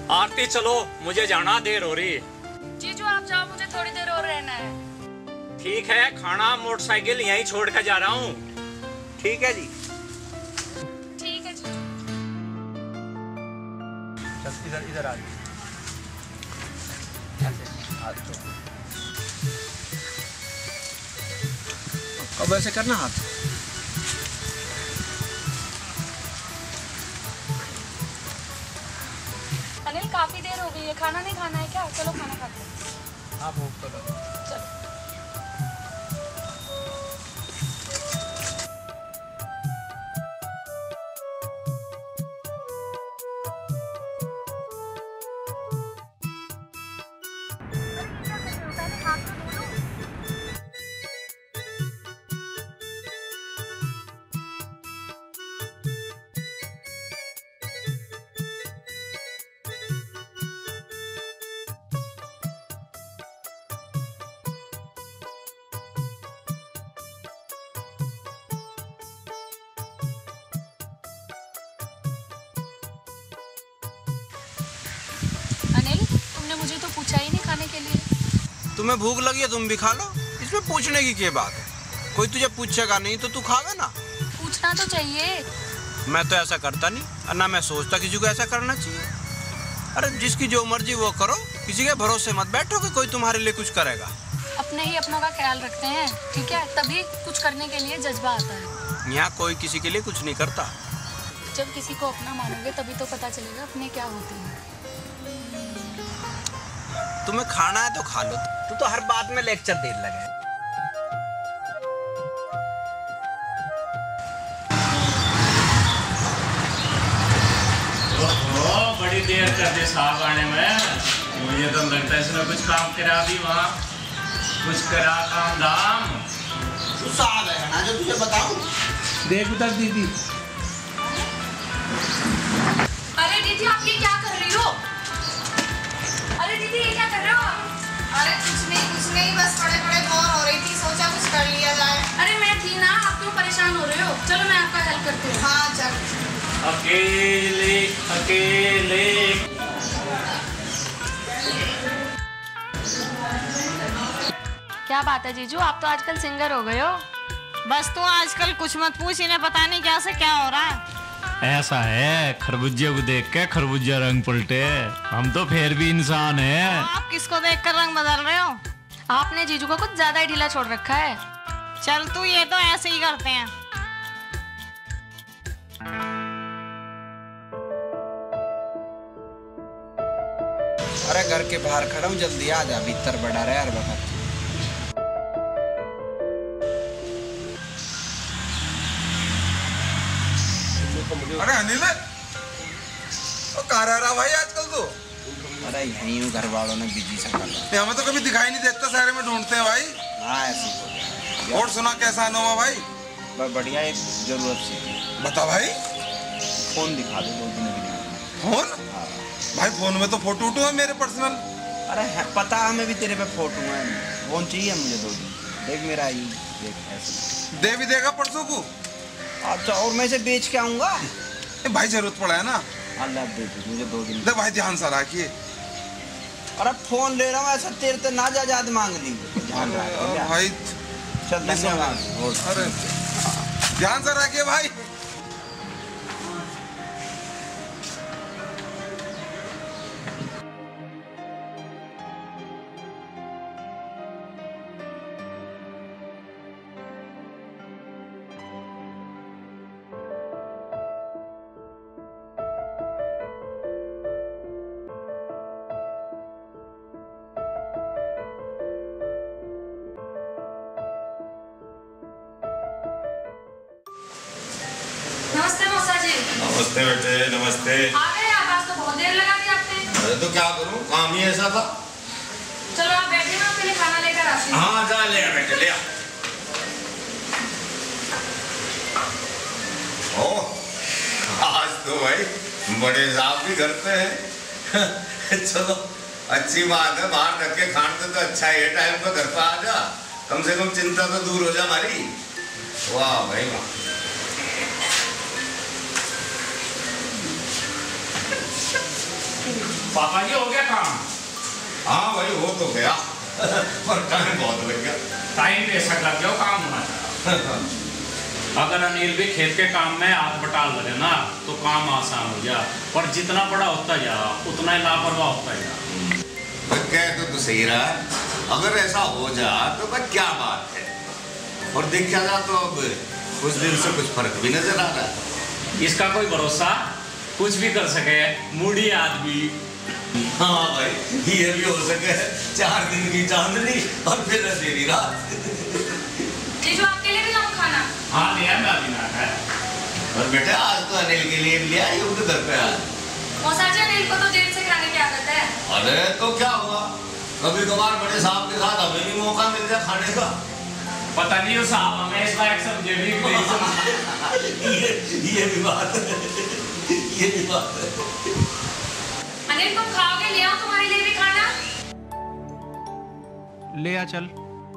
आरती चलो, मुझे जाना, देर हो रही। जीजू आप जाओ, मुझे थोड़ी देर और रहना है। ठीक है, खाना मोटरसाइकिल यहीं छोड़ कर जा रहा हूँ। ठीक है जी। ठीक है जीजू। इधर इधर आ अब ऐसे करना हाथ। अनिल काफी देर हो गई है, खाना नहीं खाना है क्या? चलो खाना खाते हैं। हाँ भूख तो लगा। चलो। अनिल तुमने मुझे तो पूछा ही नहीं खाने के लिए। तुम्हें भूख लगी है तुम भी खा लो, इसमें पूछने की क्या बात है? कोई तुझे पूछेगा नहीं तो तू खावे ना। पूछना तो चाहिए। मैं तो ऐसा करता नहीं और ना मैं सोचता किसी को ऐसा करना चाहिए। अरे जिसकी जो मर्जी वो करो, किसी के भरोसे मत बैठो कि कोई तुम्हारे लिए कुछ करेगा। अपने ही अपनों का ख्याल रखते हैं, ठीक है? तभी कुछ करने के लिए जज्बा आता है। यहाँ कोई किसी के लिए कुछ नहीं करता। जब किसी को अपना मानोगे तभी तो पता चलेगा अपने क्या होते हैं। तुम्हें खाना है तो खा लो, तू तो हर बात में लेक्चर देने लगे। बड़ी देर कर दी साहब आने में। मुझे तो लगता है इसने कुछ काम करा भी, वहाँ कुछ करा काम धाम। तू साहब है ना जो तुझे बताऊं। देख उधर दीदी। अरे दीदी आप ये क्या कर रही हो? अरे दीदी ये क्या कर रहे हो? अरे कुछ नहीं बस बड़े बोर हो रही थी, सोचा कुछ कर लिया जाए। अरे मैं थी ना, आप क्यों परेशान हो रहे हो? चलो मैं आपका हेल्प करती हूँ। हाँ चल। अकेले अकेले। क्या बात है जीजू, आप तो आजकल सिंगर हो गए हो। बस तू आजकल कुछ मत पूछ, इन्हें पता नहीं क्या से क्या हो रहा है। ऐसा है, खरबूजे को देख के खरबूजा रंग पलटे। हम तो फिर भी इंसान हैं। आप किसको देखकर रंग बदल रहे हो? आपने जीजू को कुछ ज्यादा ही ढीला छोड़ रखा है। चल तू, ये तो ऐसे ही करते हैं। अरे घर के बाहर खड़ा हूँ, जल्दी आ जा, भीतर बड़ा रहे हर वक्त। अरे अनिल, तो कहाँ रह रहा भाई आजकल तो? अरे यहीं हूँ, घर वालों ने बिजी सा कर रहा। हमें तो कभी दिखाई नहीं देता, शहर में ढूंढते हैं भाई। हाँ ऐसी। और सुना कैसा अनोवा भाई? बस बढ़िया, एक जरूरत सी। बता भाई। फोन दिखा दो, 2 दिन के लिए। फोन? भाई फोन में तो फोटो वोटो है मेरे पर्सनल। अरे है, पता हमें भी तेरे पे फोटो है। फोन चाहिए मुझे 2 दिन। देख मेरा ही, देख ऐसे। दे भी देगा परसों को? अच्छा, और मैं इसे बेच के आऊंगा। भाई जरूरत पड़ा है ना। अल्लाह दे दे मुझे 2 दिन। देख भाई ध्यान से रखिए। अरे फोन ले रहा हूँ, ऐसा तेरे तो ना जायदाद मांग ली। ध्यान रख भाई। चल धन्यवाद। अरे ध्यान से रखिए भाई। नमस्ते मौसा जी। नमस्ते बेटे, नमस्ते। आ गए आप? आज तो बहुत देर लगा दी आपने। अरे तो क्या करूं, काम ही ऐसा था। चलो आप बैठे, मैं आपके लिए खाना लेकर आती हूँ। हाँ जा ले बेटे, ले आ। ओह आज तो भाई बड़े साहब भी घर पे हैं। चलो अच्छी बात है, बाहर रख के खाने तो अच्छा है, टाइम पर घर पर आ जा, कम से कम चिंता तो दूर हो जा हमारी। वाह भाई वाह। पापा जी हो गया काम? हाँ भाई हो तो गया पर टाइम बहुत लग गया। टाइम बेशक लग गया, काम होना चाहिए। अगर अनिल भी खेत के काम में हाथ बटा लगे ना तो काम आसान हो जा, पर जितना बड़ा होता जा उतना ही लापरवाह होता जा। कह तो सही रहा, अगर ऐसा हो जा तो भाई क्या बात है, और देखा जा तो अब कुछ दिन से कुछ फर्क भी नजर आ रहा है। इसका कोई भरोसा, कुछ भी कर सके मूडी आदमी। हाँ भाई ये भी हो सके, 4 दिन की चांदनी और फिर अंधेरी रात। जीजू आपके लिए भी लाऊं खाना? हाँ लिया मैं अभी ना है। और बेटा आज तो अनिल के लिए भी लिया, उनके घर पे आज। मौसा जी अनिल को तो देर से खाने की आदत है। अरे तो क्या हुआ, कभी कभार बड़े साहब के साथ हमें भी मौका मिल जाए खाने का। पता नहीं उस साहब हमें इस लायक समझे भी नहीं समझे। ये भी बात है, ये भी बात है। अनिल तुम खाओगे? ले आओ तुम्हारे लिए भी खाना। ले आ चल।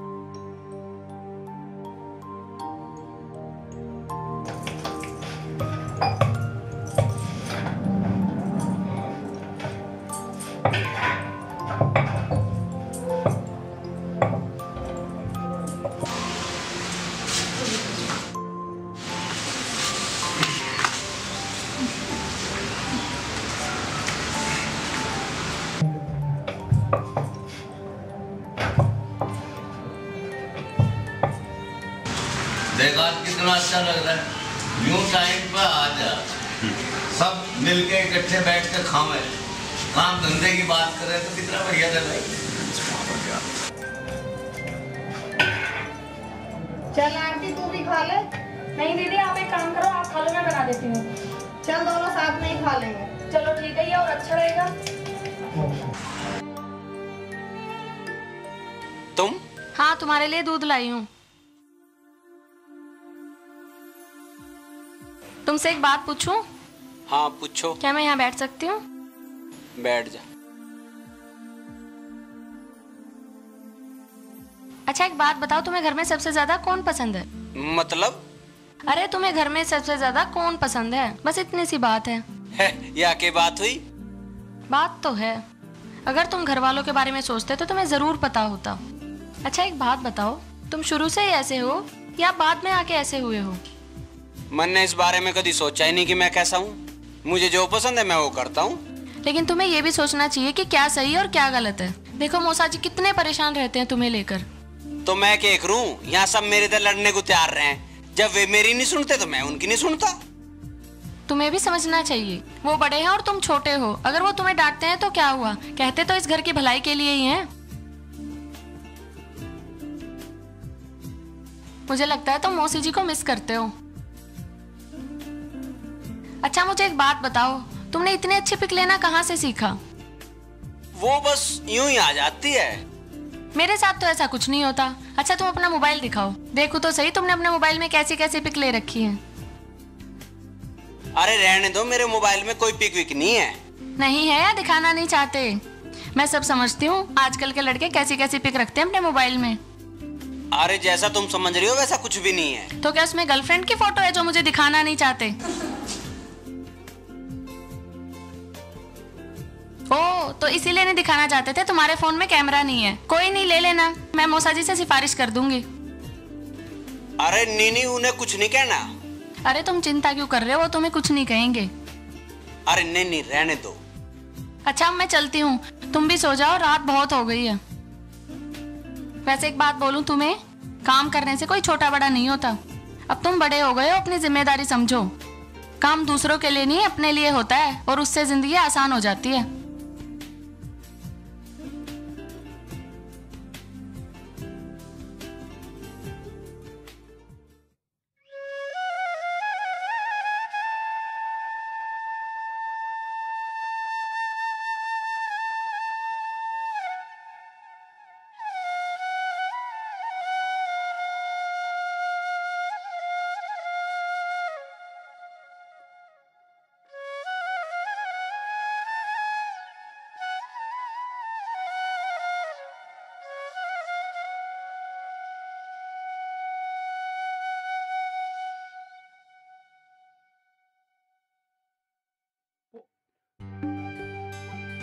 देख आज कितना अच्छा लग रहा है, यूं टाइम पे आ जा, सब मिलके इकट्ठे बैठ कर खावे, काम धंधे की बात करें तो कितना बढ़िया है भाई। चल आंटी तू भी खा ले। नहीं दीदी आप एक काम करो, आप खा लो मैं बना देती हूँ। चल दोनों साथ में ही खा लेंगे। चलो ठीक है, ये और अच्छा रहेगा। तुम? हाँ तुम्हारे लिए दूध लाई हूँ। तुमसे एक बात पूछूं? हाँ पूछो। क्या मैं यहाँ बैठ सकती हूँ? बैठ जा। अच्छा एक बात बताओ, तुम्हें घर में सबसे ज्यादा कौन पसंद है? मतलब? अरे तुम्हें घर में सबसे ज्यादा कौन पसंद है, बस इतनी सी बात है। या के बात हुई? बात तो है, अगर तुम घर वालों के बारे में सोचते तो तुम्हें जरूर पता होता। अच्छा एक बात बताओ, तुम शुरू से ही ऐसे हो या बाद में आके ऐसे हुए हो? मैंने इस बारे में कभी सोचा ही नहीं कि मैं कैसा हूँ। मुझे जो पसंद है मैं वो करता हूँ। लेकिन तुम्हें ये भी सोचना चाहिए कि क्या सही और क्या गलत है। देखो मौसा जी कितने परेशान रहते हैं तुम्हें लेकर। तो मैं क्या करूं, यहाँ सब मेरे से लड़ने को तैयार रहे हैं। जब वे मेरी नहीं सुनते तो मैं उनकी नहीं सुनता। तुम्हें भी समझना चाहिए, वो बड़े हैं और तुम छोटे हो। अगर वो तुम्हें डांटते हैं तो क्या हुआ, कहते तो इस घर की भलाई के लिए ही हैं। मुझे लगता है तुम मौसी जी को मिस करते हो। अच्छा मुझे एक बात बताओ, तुमने इतनी अच्छी पिक लेना कहाँ से सीखा? वो बस यूं ही आ जाती है। मेरे साथ तो ऐसा कुछ नहीं होता। अच्छा तुम अपना मोबाइल दिखाओ, देखो तो सही तुमने अपने मोबाइल में कैसी कैसी पिक ले रखी है। अरे रहने दो, मेरे मोबाइल में कोई पिक विक नहीं है। नहीं है या दिखाना नहीं चाहते? मैं सब समझती हूँ, आजकल के लड़के कैसी कैसी पिक रखते हैं अपने मोबाइल में। अरे जैसा तुम समझ रही हो वैसा कुछ भी नहीं है। तो क्या उसमें गर्लफ्रेंड की फोटो है जो मुझे दिखाना नहीं चाहते? ओ तो इसीलिए नहीं दिखाना चाहते थे, तुम्हारे फोन में कैमरा नहीं है। कोई नहीं, ले लेना, मैं मौसा जी से सिफारिश कर दूंगी। अरे नीनी उन्हें कुछ नहीं कहना। अरे तुम चिंता क्यों कर रहे हो, वो तुम्हें कुछ नहीं कहेंगे। अरे नहीं नहीं रहने दो। अच्छा मैं चलती हूँ, तुम भी सो जाओ, रात बहुत हो गई है। वैसे एक बात बोलूं तुम्हें, काम करने से कोई छोटा बड़ा नहीं होता। अब तुम बड़े हो गए हो, अपनी जिम्मेदारी समझो। काम दूसरों के लिए नहीं अपने लिए होता है, और उससे जिंदगी आसान हो जाती है।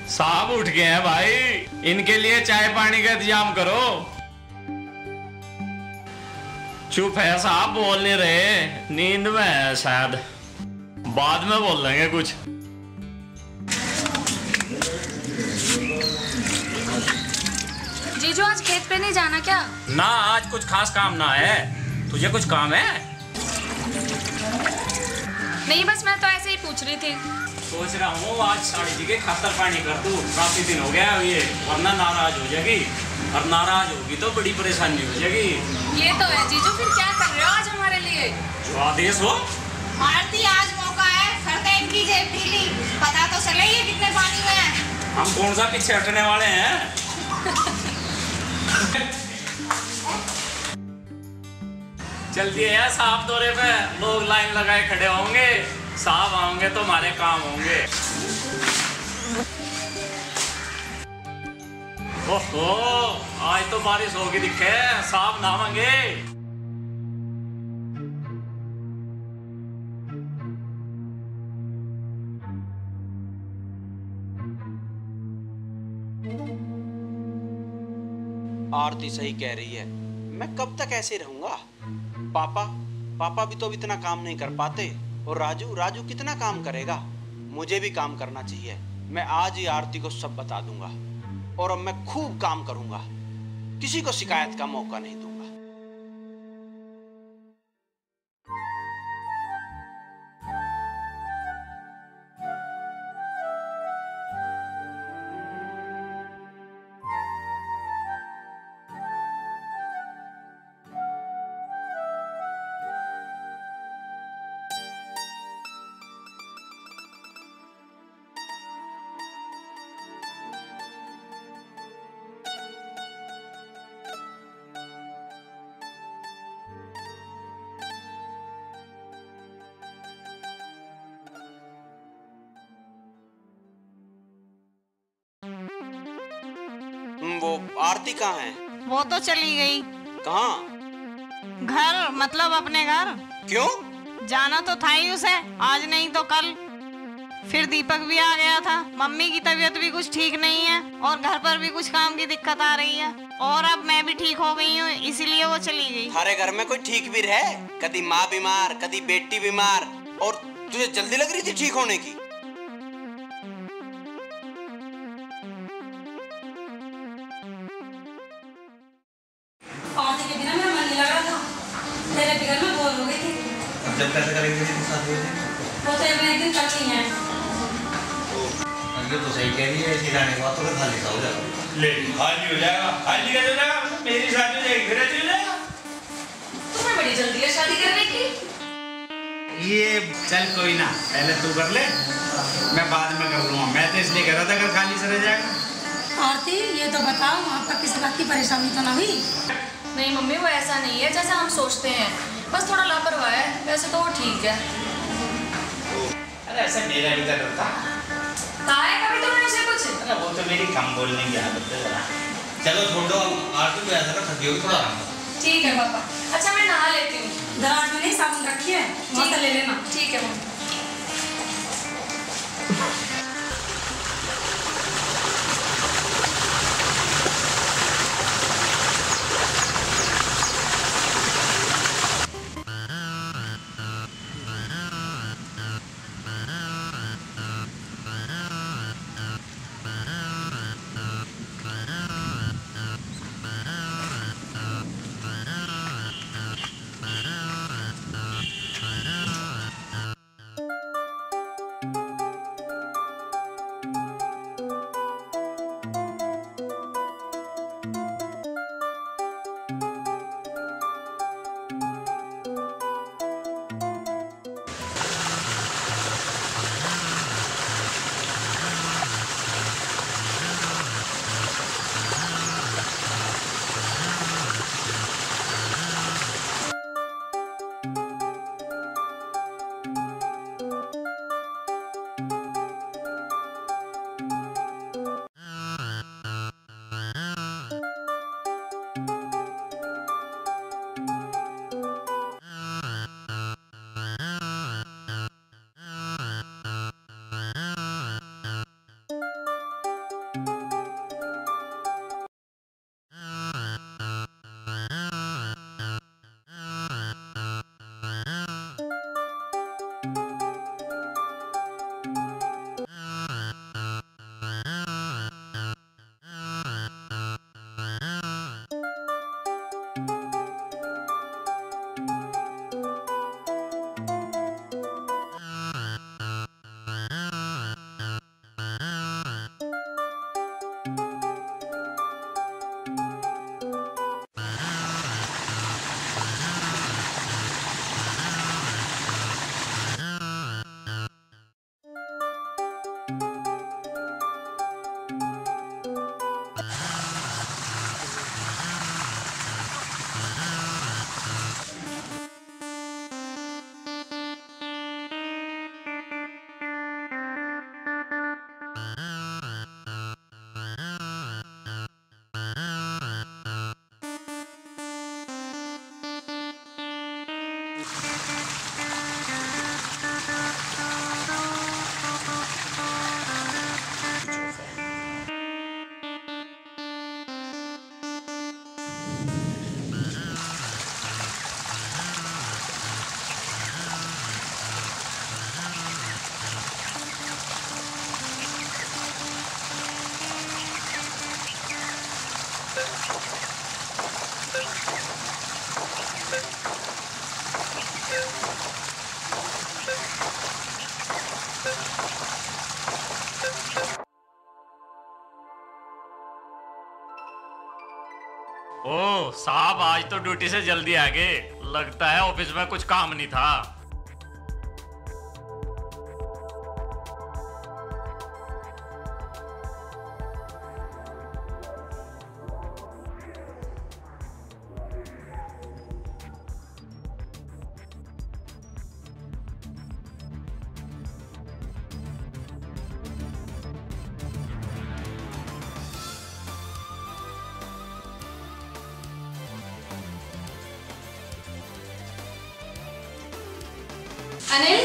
साहब उठ गए हैं भाई, इनके लिए चाय पानी का इंतजाम करो। चुप है साहब, बोल नहीं रहे, नींद में है शायद, बाद में बोल लेंगे कुछ। जीजू आज खेत पे नहीं जाना क्या? ना आज कुछ खास काम ना है। तुझे कुछ काम है? नहीं बस मैं तो ऐसे ही पूछ रही थी। सोच रहा हूँ आज साड़ी जी के खातर पानी कर दूँ, काफी दिन हो गया ये, वरना नाराज हो जाएगी, और नाराज होगी तो बड़ी परेशानी हो जाएगी। ये तो है जीजू, फिर क्या कर रहे हो आज हमारे लिए? जो आदेश हो। आरती आज मौका है, करते इनकी जेब ढीली, पता तो चले ये कितने पानी में है। हम कौन सा पीछे हटने वाले हैं। चलती है यार साहब दौरे पे, लोग लाइन लगाए खड़े होंगे, साहब आओगे तो हमारे काम होंगे। ओहो आज तो बारिश होगी दिखे, साहब नहाएंगे। आरती सही कह रही है, मैं कब तक ऐसे रहूंगा। पापा भी तो अब इतना काम नहीं कर पाते, और राजू कितना काम करेगा। मुझे भी काम करना चाहिए। मैं आज ही आरती को सब बता दूंगा, और अब मैं खूब काम करूंगा, किसी को शिकायत का मौका नहीं दूंगा। वो आरती कहाँ है? वो तो चली गई। कहाँ? घर, मतलब अपने घर। क्यों? जाना तो था ही उसे, आज नहीं तो कल। फिर दीपक भी आ गया था, मम्मी की तबीयत भी कुछ ठीक नहीं है, और घर पर भी कुछ काम की दिक्कत आ रही है, और अब मैं भी ठीक हो गई हूँ, इसीलिए वो चली गई। हमारे घर में कोई ठीक भी रहे? कभी माँ बीमार, कभी बेटी बीमार, और तुझे जल्दी लग रही थी ठीक होने की। आरती के बिना मेरा मन नहीं लग रहा था, तेरे बिगड़ में बोर हो गई थी। अब जब कैसे करेंगे तेरे साथ वो तो एक दिन करनी है। ये तो सही कह रही है, ऐसी रहने के बाद तो फिर खाली सा हो जाएगा। ले खाली हो जाएगा, खाली कैसे हो जाएगा? मेरी शादी हो जाएगी, फिर ऐसे हो जाएगा। तुम्हें बड़ी जल्दी है शादी करने की। ये चल कोई ना, पहले तू कर ले, मैं बाद में कर लूँगा। मैं तो इसलिए कह रहा था अगर खाली से रह जाएगा। आरती ये तो बताओ, आपका किसी बात की परेशानी तो ना हुई? नहीं मम्मी, वो ऐसा नहीं है जैसा हम सोचते हैं, बस थोड़ा लापरवाह है, वैसे तो वो ठीक है। अरे ऐसा मेरा भी कर था। कहा है कभी तुमने उसे कुछ? अरे वो तो मेरी कम बोलने की आदत है। चलो छोड़ दो, आरती को ऐसा कर थकी होगी, थोड़ा आराम करो। ठीक है पापा। अच्छा मैं नहा लेती हूँ। दराज में नहीं साबुन रखी है, वहाँ से ले लेना। ठीक है मम्मी। ओ साहब, आज तो ड्यूटी से जल्दी आ गए। लगता है ऑफिस में कुछ काम नहीं था। अनिल,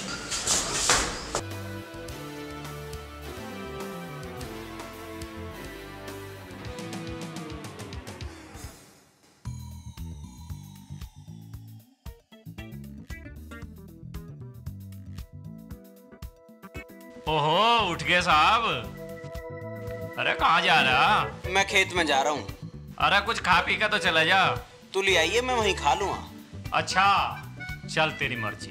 ओहो, उठ गए साहब। अरे कहाँ जा रहा? मैं खेत में जा रहा हूँ। अरे कुछ खा पी का तो चला जा। तू ले आइए, मैं वहीं खा लूँगा। अच्छा चल, तेरी मर्जी।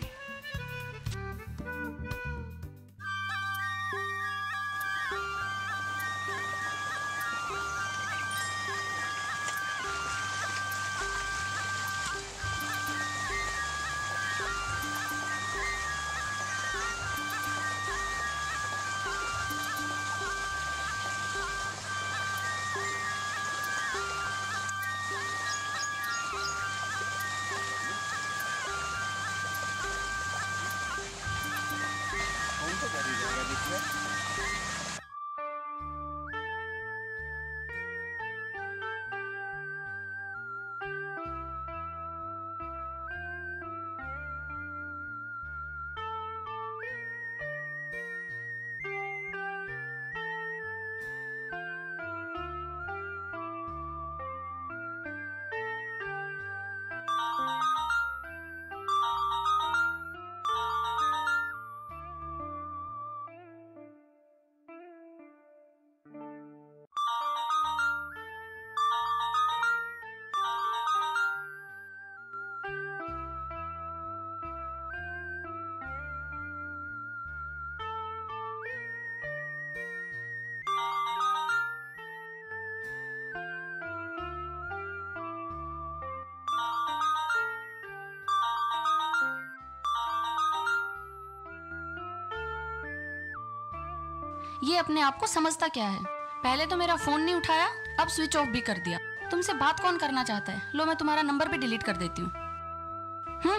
ये अपने आप को समझता क्या है? पहले तो मेरा फोन नहीं उठाया, अब स्विच ऑफ भी कर दिया। तुमसे बात कौन करना चाहता है? लो मैं तुम्हारा नंबर भी डिलीट कर देती हूँ।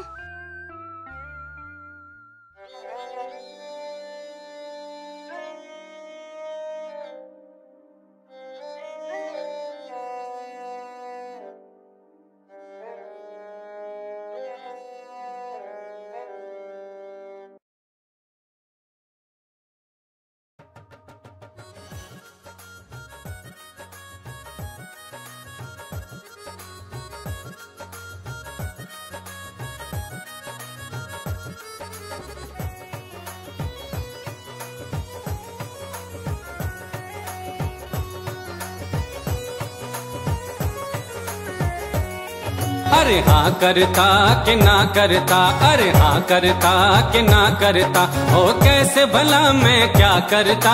अरे हाँ करता कि ना करता, अरे हाँ करता कि ना करता, ओ कैसे भला मैं क्या करता।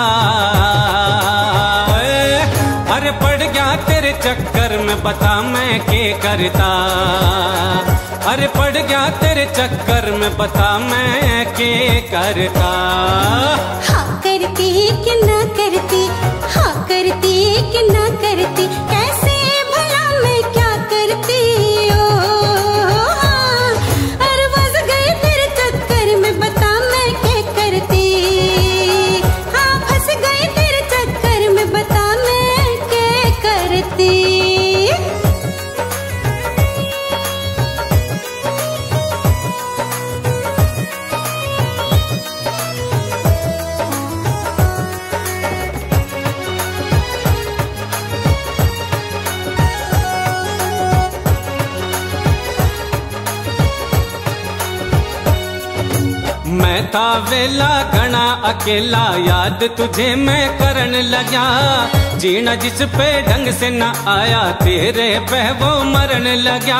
अरे पड़ गया तेरे चक्कर में, बता मैं क्या करता। अरे पड़ गया तेरे चक्कर में, बता मैं क्या करता। हाँ करती कि ना करती, हाँ करती कि ना करती, कैसे भला मैं क्या करती। था वेला घना अकेला, याद तुझे मैं करन लगा। जीना जिस पे ढंग से न आया, तेरे पे वो मरन लगा।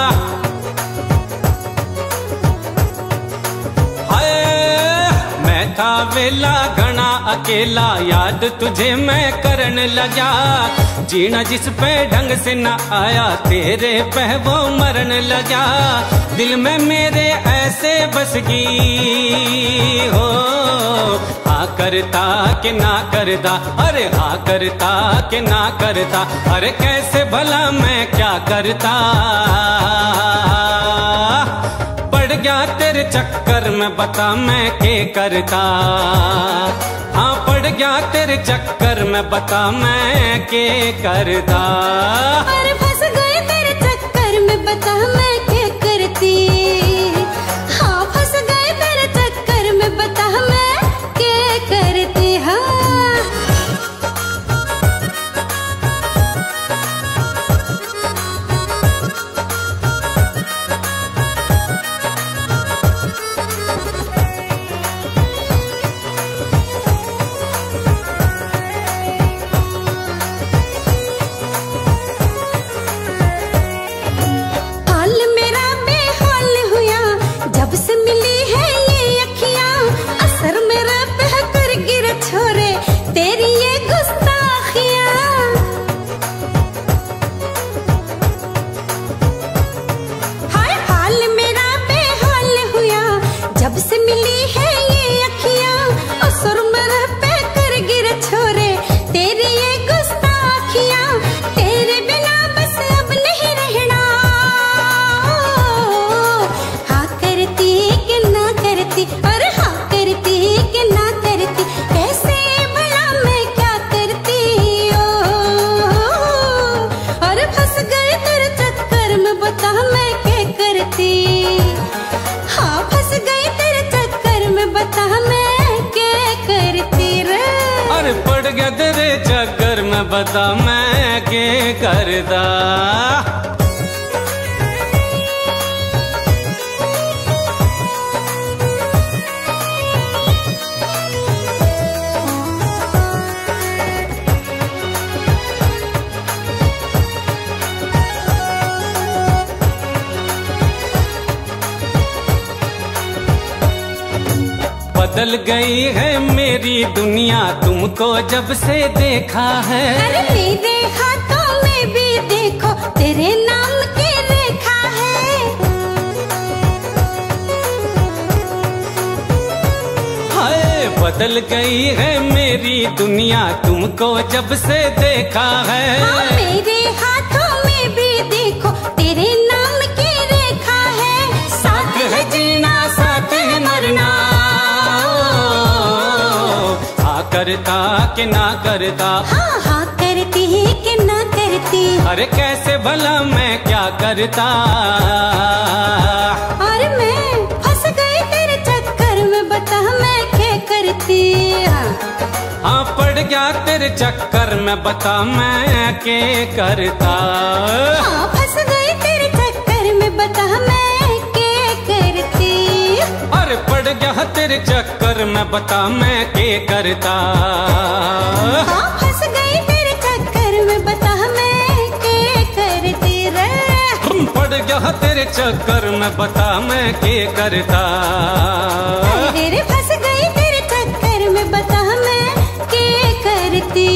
हाय मैं था वेला घना अकेला, याद तुझे मैं करन लगा। जीना जिस पे ढंग से न आया, तेरे पे वो मरन लगा। दिल में मेरे ऐसे बस गई हो, हाँ करता कि ना करता, अरे हाँ करता कि ना करता, अरे कैसे भला मैं क्या करता। पड़ गया तेरे चक्कर में, बता मैं क्या करता। हाँ पड़ गया तेरे चक्कर में, बता मैं क्या करता। अरे फंस गए तेरे चक्कर में, बता मैं क्या करती। हाँ फंस गए तेरे चक्कर में, बता मैं क्या करती। हाँ बता मैं क्या करता। बदल गई है मेरी दुनिया तुमको जब से देखा है। अरे मेरे हाथों में भी देखो तेरे नाम की रेखा है। हाय बदल गई है मेरी दुनिया तुमको जब से देखा है। हाँ, मेरे हाथों में भी देखो तेरे नाम की रेखा है। साथ है जीना साथ है मरना, करता कि ना करता। हाँ हाँ करती कि ना करती, अरे कैसे भला मैं क्या करता। और मैं फंस गई तेरे चक्कर में, बता मैं क्या करती। हाँ पड़ गया तेरे चक्कर में, बता मैं क्या करता। हाँ फंस गई तेरे चक्कर में, बता मैं क्या करती। अरे पड़ गया तेरे चक्कर में, बता मैं क्या करता। हाँ फंस गई तेरे चक्कर में, बता मैं क्या करती रे। पड़ गया तेरे चक्कर में, बता मैं क्या करता। अरे फंस गई तेरे चक्कर में, बता मैं क्या करती।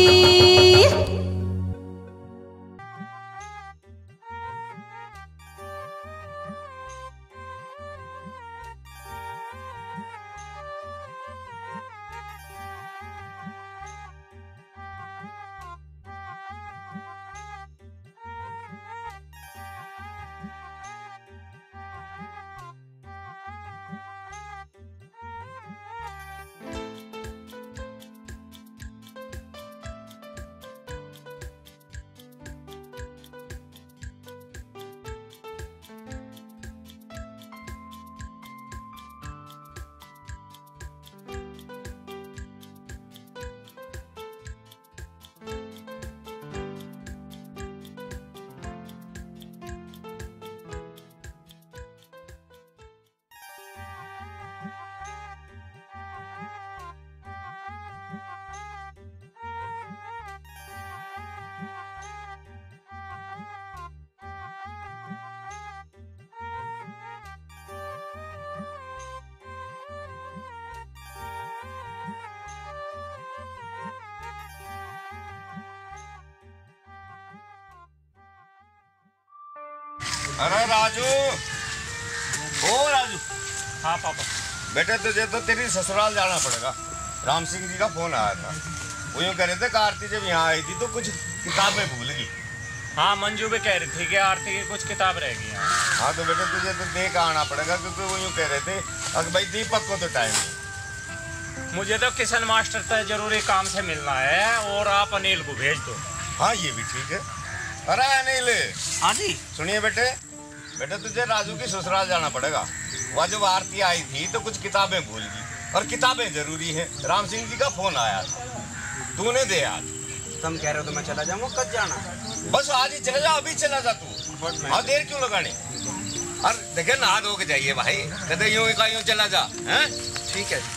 अरे राजू, ओ राजू। हाँ पापा। बेटे तुझे तो तेरी ससुराल जाना पड़ेगा। राम सिंह जी का फोन आया था, वो यूँ कह रहे थे कि आरती जब यहाँ आई थी तो कुछ किताबें भूल गई। हाँ मंजू भी कह रही थी कि आरती की कुछ किताब रह गई। हाँ तो बेटे तुझे तो देख आना पड़ेगा, क्योंकि वो यूँ कह रहे थे अगर भाई दीपक को तो टाइम नहीं। मुझे तो किशन मास्टर से जरूरी काम से मिलना है, और आप अनिल को भेज दो। हाँ ये भी ठीक है। अरे अनिल। हाँ जी। सुनिए बेटे, बेटे तुझे राजू की ससुराल जाना पड़ेगा। वह जब आरती आई थी तो कुछ किताबें भूल गई, और किताबें जरूरी हैं। राम सिंह जी का फोन आया था, तूने दे आज। तुम कह रहे हो तो मैं चला जाऊंगा, कब जाना? बस आज ही चला जा, अभी चला जा तू। हाँ देर क्यों लगानी? अरे देखे नहा धो के जाइए भाई, कहते यूं का यूं चला जा। हैं ठीक है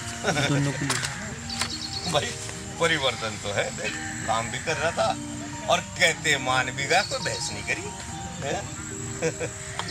भाई, परिवर्तन तो है, देख काम भी कर रहा था और कहते मान भी गया, कोई बहस नहीं करी है?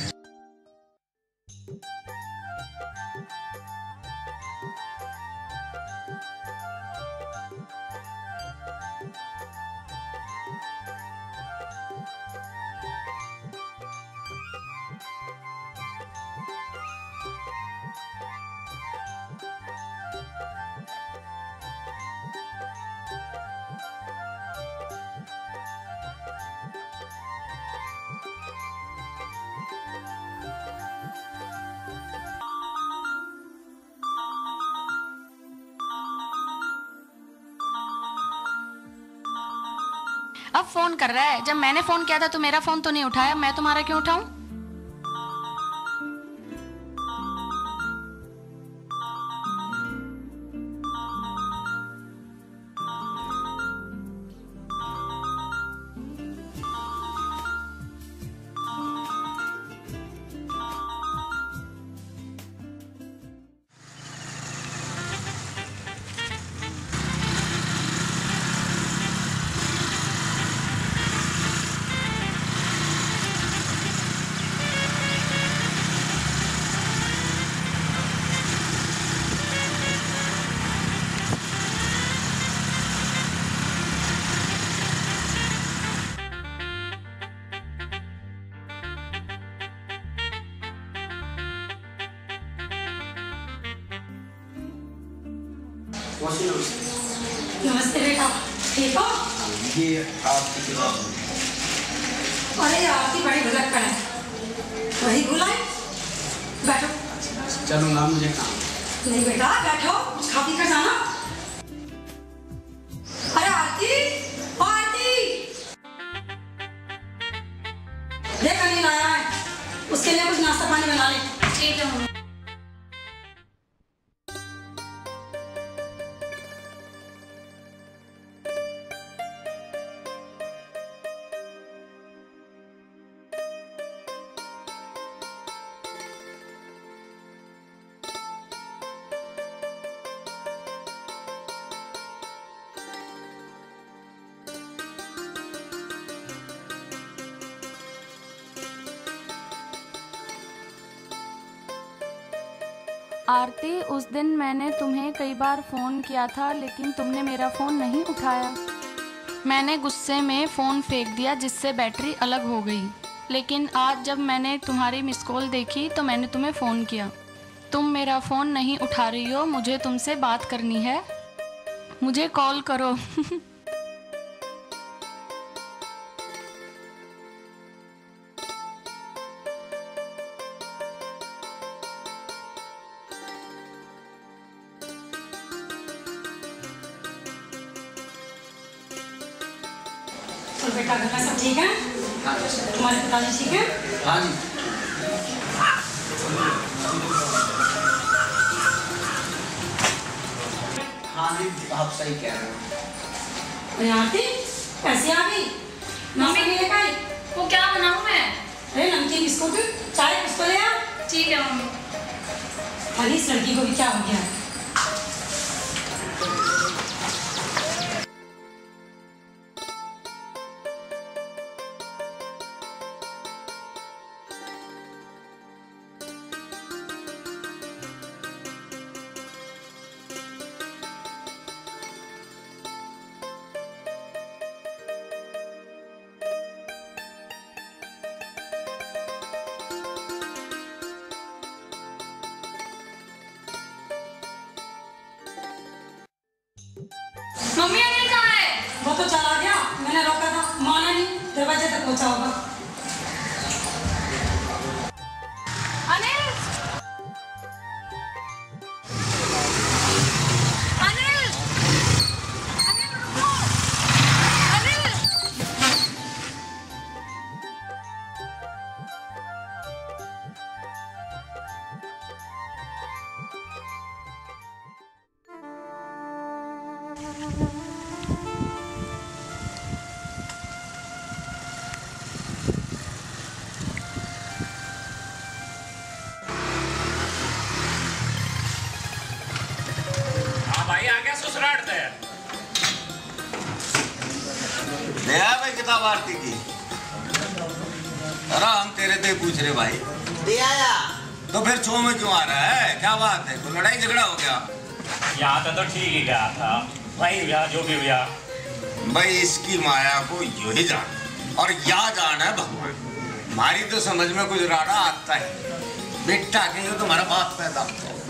अब फोन कर रहा है, जब मैंने फोन किया था तो मेरा फोन तो नहीं उठाया, मैं तुम्हारा क्यों उठाऊं? नमस्ते बेटा, ठीक हो? ये आपकी किताब। अरे आपकी बड़ी भुलक्कड़ है, वही भूला है। बैठो। चलूंगा, मुझे काम। नहीं बेटा बैठो, खा पी कर जाना। अरे आरती, ओ आरती, देख अनिल आया है, उसके लिए कुछ नाश्ता पानी बना ले। ठीक है मम्मी। आरती, उस दिन मैंने तुम्हें कई बार फ़ोन किया था लेकिन तुमने मेरा फ़ोन नहीं उठाया। मैंने गुस्से में फ़ोन फेंक दिया जिससे बैटरी अलग हो गई, लेकिन आज जब मैंने तुम्हारी मिस कॉल देखी तो मैंने तुम्हें फ़ोन किया। तुम मेरा फ़ोन नहीं उठा रही हो, मुझे तुमसे बात करनी है, मुझे कॉल करो। और बेटा घर में सब ठीक है? तुम्हारे पिताजी ठीक है? हाँ जी। हाँ जी, आप सही कह रहे हो। अरे आरती, कैसे आ गई? मम्मी के लिए खाई? वो क्या बनाऊं मैं? अरे नमकीन बिस्कुट, चाय कुछ तो ले आ। ठीक है मम्मी। अरे इस लड़की को भी क्या हो गया? वो तो चला गया, मैंने रोका था, माना नहीं, दरवाजे तक पहुंचा होगा। अनिल, अनिल, अनिल रुको, अनिल। भाई आ गया ससुराल से। ले आया भाई किताब आरती की? अरे हम तेरे से पूछ रहे भाई। ले आया। तो फिर छो में क्यों आ रहा है? क्या बात है? कोई लड़ाई झगड़ा हो गया? यहाँ तो ठीक ही गया था भाई, भैया जो भी भैया। भाई इसकी माया को यूं ही जान और या जान है भगवान। हमारी तो समझ में कुछ राड़ा आता है। बेटा के यो तुम्हारा बाप पैदा।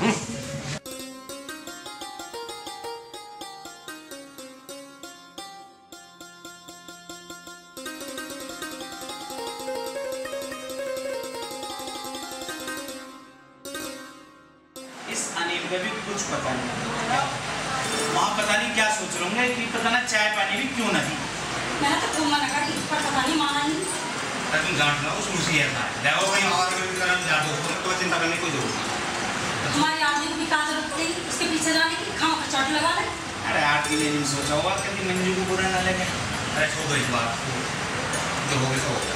इस अनिल का भी कुछ पता नहीं, वहाँ पता नहीं क्या सोच रहे होंगे कि पता ना चाय पानी भी क्यों नहीं। मैंने तो खूब मना करा, पर पता नहीं माना नहीं। तुम गांठ ना उस मुझे था देखो भाई और भी करम जा दो, तो चिंता करने की कोई जरूरत नहीं। हमारी आदमी को भी कहा जरूरत थी उसके पीछे जाने की, खाओ पर चोट लगा ले। अरे आठ के लिए नहीं सोचा होगा कभी मंजू को बुरा ना लगे। अरे छोड़ दो इस बात को, जो हो गया सो हो गया।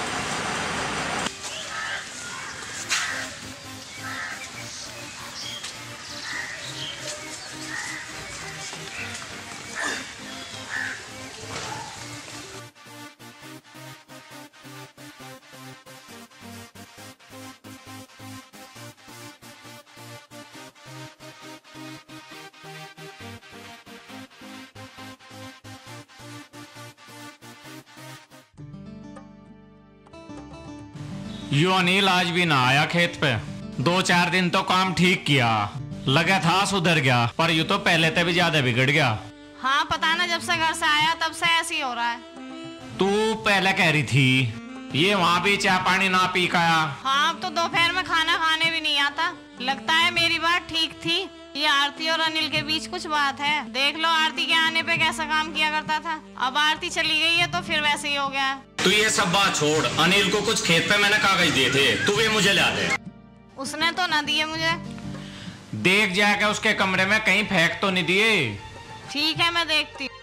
यो अनिल आज भी ना आया खेत पे। 2-4 दिन तो काम ठीक किया, लगा था सुधर गया, पर यू तो पहले से भी ज्यादा बिगड़ गया। हाँ पता ना, जब से घर से आया तब से ऐसे ही हो रहा है। तू पहले कह रही थी ये वहाँ भी चाय पानी ना पी का। हाँ अब तो दोपहर में खाना खाने भी नहीं आता। लगता है मेरी बात ठीक थी, ये आरती और अनिल के बीच कुछ बात है। देख लो आरती के आने पे कैसा काम किया करता था, अब आरती चली गई है तो फिर वैसे ही हो गया। तू ये सब बात छोड़, अनिल को कुछ खेत पे मैंने कागज दिए थे, तू भी मुझे ला दे। उसने तो ना दिए मुझे। देख जाके उसके कमरे में कहीं फेंक तो नहीं दिए। ठीक है मैं देखती हूँ।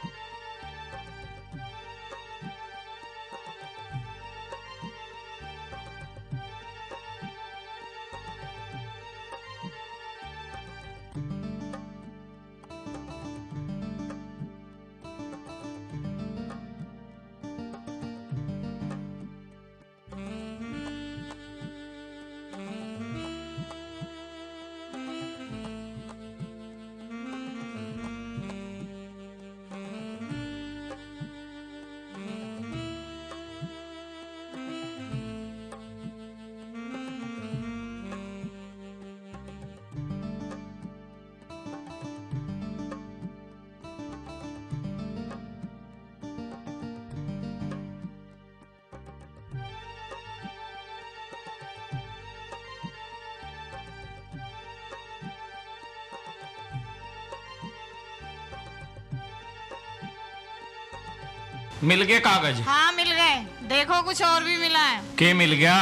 मिल गए कागज? हाँ मिल गए। देखो कुछ और भी मिला है। के मिल गया?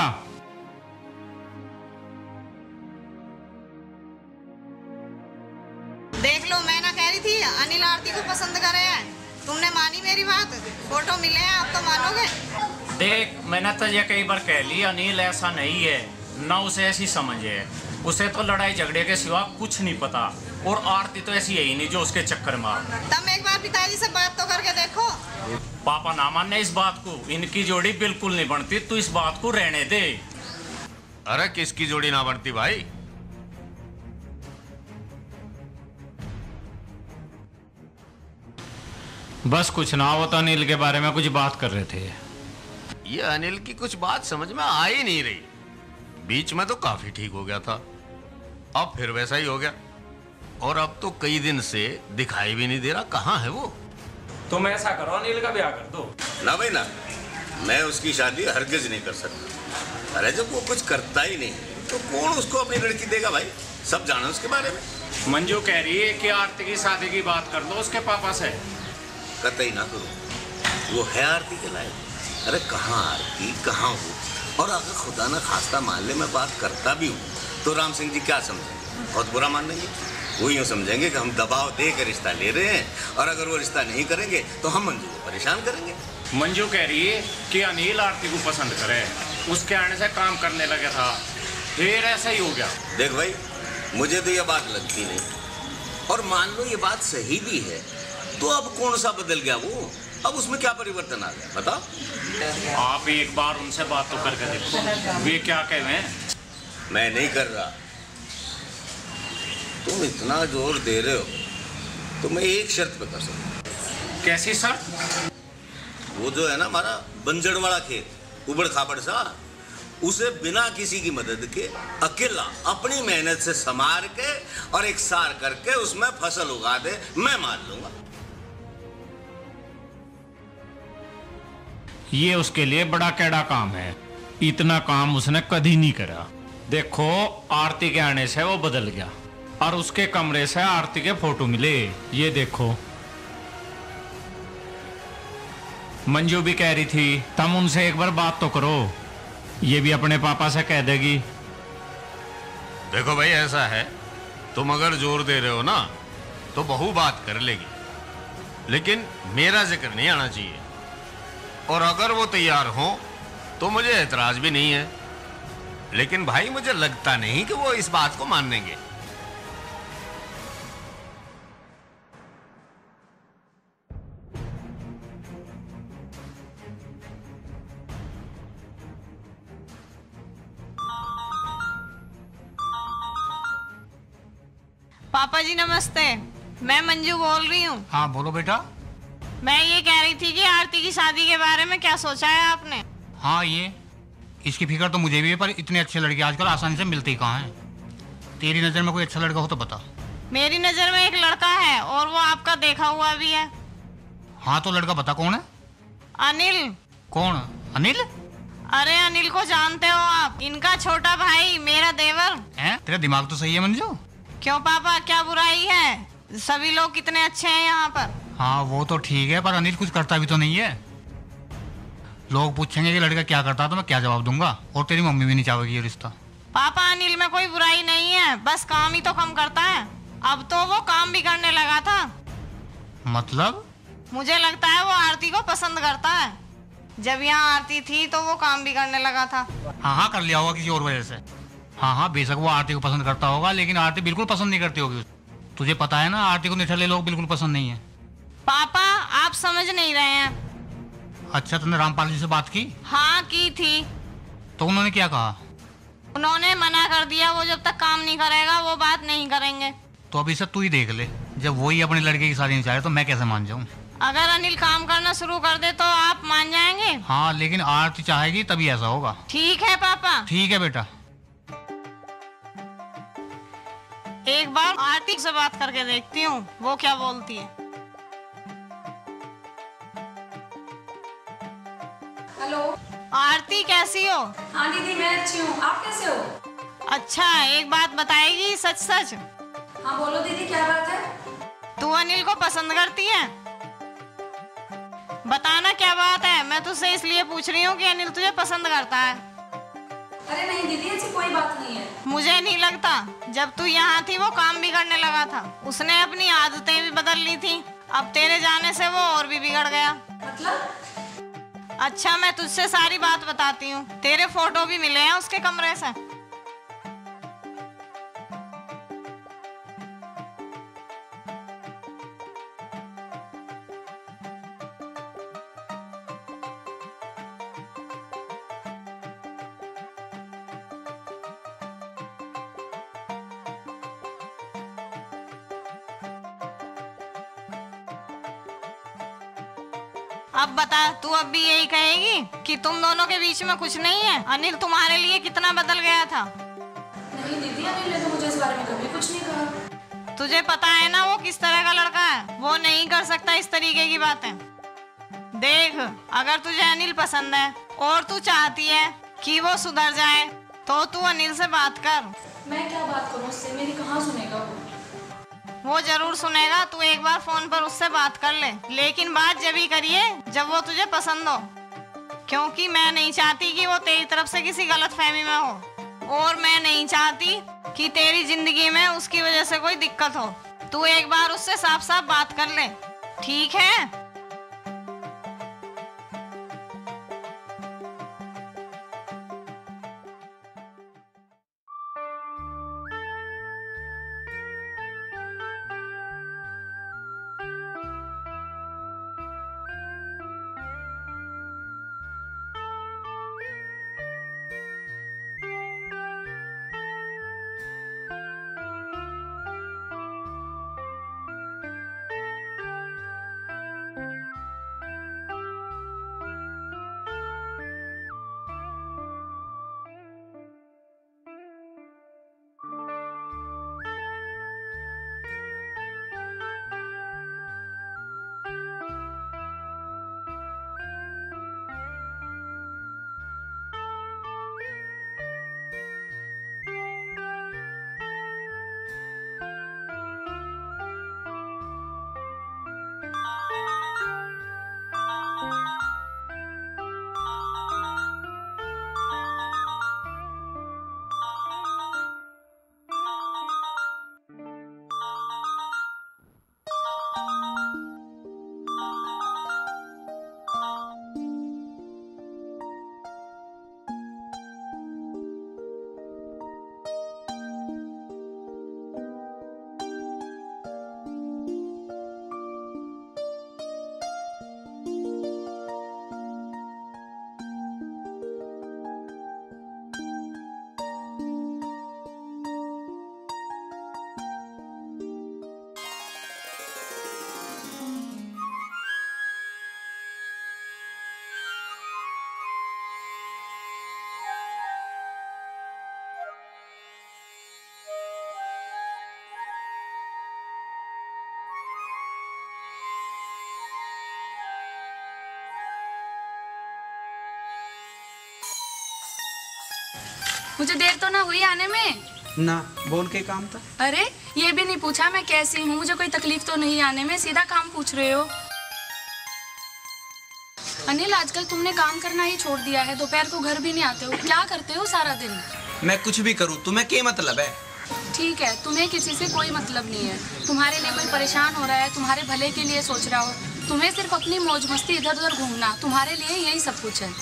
देख लो, मैं ना कह रही थी अनिल आरती को पसंद कर रहे हैं, तुमने मानी मेरी बात। फोटो मिले हैं, अब तो मानोगे। देख मैंने तो ये कई बार कह ली, अनिल ऐसा नहीं है, ना उसे ऐसी समझ है। उसे तो लड़ाई झगड़े के सिवा कुछ नहीं पता, और आरती तो ऐसी है ही नहीं जो उसके चक्कर में। तुम एक बार पिताजी से बात तो करके देखो। पापा ना माने इस बात को, इनकी जोड़ी बिल्कुल नहीं बनती, तू इस बात को रहने दे। अरे किसकी जोड़ी ना बनती भाई? बस कुछ ना, वो तो अनिल के बारे में कुछ बात कर रहे थे। ये अनिल की कुछ बात समझ में आ ही नहीं रही। बीच में तो काफी ठीक हो गया था, अब फिर वैसा ही हो गया, और अब तो कई दिन से दिखाई भी नहीं दे रहा। कहाँ है वो? तुम ऐसा करो, अनिल का ब्याह कर दो। ना भाई ना, मैं उसकी शादी हरगिज नहीं कर सकता। अरे जब वो कुछ करता ही नहीं तो कौन उसको अपनी लड़की देगा भाई? सब जाना उसके बारे में। मंजू कह रही है कि आरती की शादी की बात कर दो उसके पापा से। कतई ना करो, वो है आरती के लायक। अरे कहाँ आरती, कहाँ हो? और अगर खुदा ना खास्ता मान ले मैं बात करता भी हूँ तो राम सिंह जी क्या समझेंगे? बहुत बुरा मान लेंगे। वो यूँ समझेंगे कि हम दबाव दे कर रिश्ता ले रहे हैं, और अगर वो रिश्ता नहीं करेंगे तो हम मंजू को परेशान करेंगे। मंजू कह रही है कि अनिल आरती को पसंद करे, उसके आने से काम करने लगे था, फिर ऐसा ही हो गया। देख भाई, मुझे तो ये बात लगती नहीं, और मान लो ये बात सही भी है तो अब कौन सा बदल गया वो? अब उसमें क्या परिवर्तन आ गया बताओ? आप एक बार उनसे बात तो करके देखो, वे क्या कह रहे हैं। मैं नहीं कर रहा। तुम इतना जोर दे रहे हो तो मैं एक शर्त पे कर सकता। कैसी शर्त? वो जो है ना हमारा बंजड़ वाला खेत, उबड़ खाबड़ सा, उसे बिना किसी की मदद के अकेला अपनी मेहनत से संवार के और एक सार करके उसमें फसल उगा दे, मैं मान लूंगा। ये उसके लिए बड़ा कैड़ा काम है, इतना काम उसने कभी नहीं करा। देखो आरती के आने से वो बदल गया, और उसके कमरे से आरती के फोटो मिले, ये देखो। मंजू भी कह रही थी तुम उनसे एक बार बात तो करो, ये भी अपने पापा से कह देगी। देखो भाई ऐसा है, तुम अगर जोर दे रहे हो ना तो बहू बात कर लेगी, लेकिन मेरा जिक्र नहीं आना चाहिए, और अगर वो तैयार हो तो मुझे एतराज भी नहीं है, लेकिन भाई मुझे लगता नहीं कि वो इस बात को मान लेंगे। पापा जी नमस्ते, मैं मंजू बोल रही हूँ। हाँ बोलो बेटा। मैं ये कह रही थी कि आरती की शादी के बारे में क्या सोचा है आपने? हाँ ये इसकी फिक्र तो मुझे भी है, पर इतने अच्छे लड़के आजकल आसानी से मिलते ही कहाँ हैं। तेरी नज़र में कोई अच्छा लड़का हो तो बता। मेरी नज़र में एक लड़का है और वो आपका देखा हुआ भी है। हाँ तो लड़का बता कौन है? अनिल। कौन अनिल? अरे अनिल को जानते हो आप, इनका छोटा भाई, मेरा देवर है। तेरा दिमाग तो सही है मंजू। क्यों पापा, क्या बुराई है? सभी लोग कितने अच्छे हैं यहाँ पर। हाँ वो तो ठीक है, पर अनिल कुछ करता भी तो नहीं है। लोग पूछेंगे कि लड़का क्या करता है तो मैं क्या जवाब दूंगा, और तेरी मम्मी भी नहीं चाहेगी ये रिश्ता। पापा अनिल में कोई बुराई नहीं है, बस काम ही तो कम करता है। अब तो वो काम भी करने लगा था। मतलब? मुझे लगता है वो आरती को पसंद करता है। जब यहाँ आरती थी तो वो काम भी करने लगा था। हाँ कर लिया होगा किसी और वजह से। हाँ बेशक वो आरती को पसंद करता होगा, लेकिन आरती बिल्कुल पसंद नहीं करती होगी। तुझे पता है ना आरती को निठल्ले लोग बिल्कुल पसंद नहीं है। पापा आप समझ नहीं रहे हैं। अच्छा तुमने रामपाल जी से बात की? हाँ की थी। तो उन्होंने क्या कहा? उन्होंने मना कर दिया, वो जब तक काम नहीं करेगा वो बात नहीं करेंगे। तो अभी से तू ही देख ले, जब वही अपने लड़के की शादी नहीं चाहे तो मैं कैसे मान जाऊँ? अगर अनिल काम करना शुरू कर दे तो आप मान जाएंगे? हाँ लेकिन आरती चाहेगी तभी ऐसा होगा। ठीक है पापा। ठीक है बेटा। एक बार आरती से बात करके देखती हूँ वो क्या बोलती है। हेलो आरती कैसी हो? हाँ दीदी मैं अच्छी हूँ, आप कैसे हो? अच्छा एक बात बताएगी सच सच? हाँ बोलो दीदी क्या बात है? तू अनिल को पसंद करती है? बताना क्या बात है, मैं तुझसे इसलिए पूछ रही हूँ कि अनिल तुझे पसंद करता है। अरे नहीं दीदी ऐसी कोई बात नहीं है। मुझे नहीं लगता, जब तू यहाँ थी वो काम भी करने लगा था, उसने अपनी आदतें भी बदल ली थी, अब तेरे जाने से वो और भी बिगड़ गया। मतलब? अच्छा मैं तुझसे सारी बात बताती हूँ, तेरे फोटो भी मिले हैं उसके कमरे से। अब बता, तू अब भी यही कहेगी कि तुम दोनों के बीच में कुछ नहीं है? अनिल तुम्हारे लिए कितना बदल गया था। नहीं दीदी अनिल ने तो मुझे इस बारे में कभी कुछ नहीं कहा। तुझे पता है ना वो किस तरह का लड़का है, वो नहीं कर सकता इस तरीके की बातें। देख, अगर तुझे अनिल पसंद है और तू चाहती है कि वो सुधर जाए तो तू अनिल से बात कर। मैं क्या बात करूं उससे, मेरी कहाँ सुनेगा वो जरूर सुनेगा। तू एक बार फोन पर उससे बात कर ले, लेकिन बात जब ही करिए जब वो तुझे पसंद हो, क्योंकि मैं नहीं चाहती कि वो तेरी तरफ से किसी गलतफहमी में हो, और मैं नहीं चाहती कि तेरी जिंदगी में उसकी वजह से कोई दिक्कत हो। तू एक बार उससे साफ साफ बात कर ले, ठीक है? मुझे देर तो ना हुई आने में? ना, बोल के काम था। अरे ये भी नहीं पूछा मैं कैसी हूँ, मुझे कोई तकलीफ तो नहीं आने में, सीधा काम पूछ रहे हो। अनिल, आजकल तुमने काम करना ही छोड़ दिया है, दोपहर को घर भी नहीं आते हो, क्या करते हो सारा दिन? मैं कुछ भी करूँ, तुम्हें क्या मतलब है? ठीक है, तुम्हें किसी से कोई मतलब नहीं है। तुम्हारे लिए कोई परेशान हो रहा है, तुम्हारे भले के लिए सोच रहा हो, तुम्हें सिर्फ अपनी मौज मस्ती इधर उधर घूमना, तुम्हारे लिए यही सब कुछ है।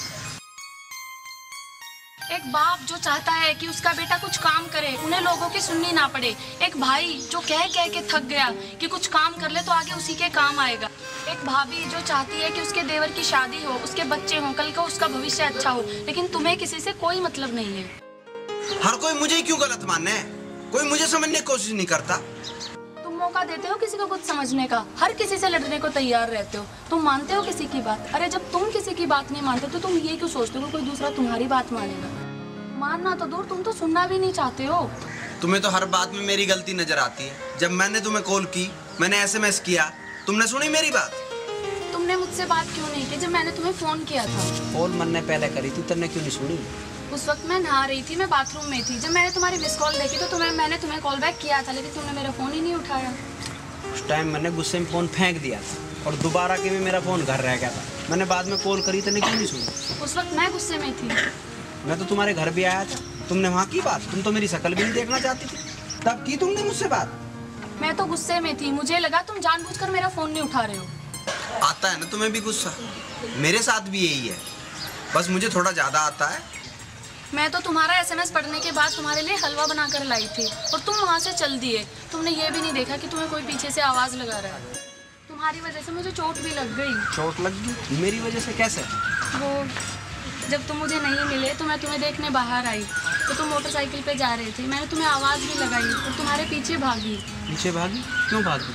एक बाप जो चाहता है कि उसका बेटा कुछ काम करे, उन्हें लोगों की सुननी ना पड़े। एक भाई जो कह कह के थक गया कि कुछ काम कर ले तो आगे उसी के काम आएगा। एक भाभी जो चाहती है कि उसके देवर की शादी हो, उसके बच्चे हों, कल को उसका भविष्य अच्छा हो, लेकिन तुम्हें किसी से कोई मतलब नहीं है। हर कोई मुझे क्यों गलत मानना है? कोई मुझे समझने की कोशिश नहीं करता। तुम मौका देते हो किसी को कुछ समझने का, हर किसी से लड़ने को तैयार रहते हो। तुम मानते हो किसी की बात? अरे जब तुम किसी की बात नहीं मानते तो तुम ये क्यों सोचते हो कोई दूसरा तुम्हारी बात मानेगा? मानना तो दूर, तुम तो सुनना भी नहीं चाहते हो। तुम्हें तो हर बात में मेरी गलती नजर आती है। जब मैंने तुम्हें कॉल की, मैंने SMS किया, तुमने सुनी मेरी बात? तुमने मुझसे बात क्यों नहीं की जब मैंने तुम्हें फोन किया था? कॉल मैंने पहले करी थी, तुमने क्यों नहीं सुनी? उस वक्त मैं नहा रही थी, मैं बाथरूम में थी। जब मैंने तुम्हारी मिस कॉल देखी तो मैंने तुम्हें कॉल बैक किया था, लेकिन तुमने मेरा फोन ही नहीं उठाया। उस टाइम मैंने गुस्से में फोन फेंक दिया था और दोबारा के भी मेरा फोन घर रह गया था। मैंने बाद में कॉल करी, तुमने क्यों नहीं सुनी? उस वक्त मैं गुस्से में थी। मैं तो तुम्हारे घर भी आया था, तुमने वहाँ की बात? तुम तो मेरी शक्ल भी नहीं देखना चाहती थी, तब की तुमने मुझसे बात? मैं तो गुस्से में थी, मुझे लगा तुम जानबूझकर मेरा फोन नहीं उठा रहे हो। आता है ना तुम्हें भी गुस्सा, मेरे साथ भी यही है, बस मुझे थोड़ा ज्यादा आता है। मैं तो तुम्हारा SMS पढ़ने के बाद तुम्हारे लिए हलवा बनाकर लाई थी और तुम वहाँ से चल दिए। तुमने ये भी नहीं देखा कि तुम्हें कोई पीछे से आवाज लगा रहा है। तुम्हारी वजह से मुझे चोट भी लग गई। चोट लग गई? मेरी वजह से कैसे? वो जब तुम मुझे नहीं मिले तो मैं तुम्हें देखने बाहर आई तो तुम मोटरसाइकिल पे जा रहे थे। मैंने तुम्हें आवाज भी लगाई और तुम्हारे पीछे भागी। पीछे भागी? क्यों भागी?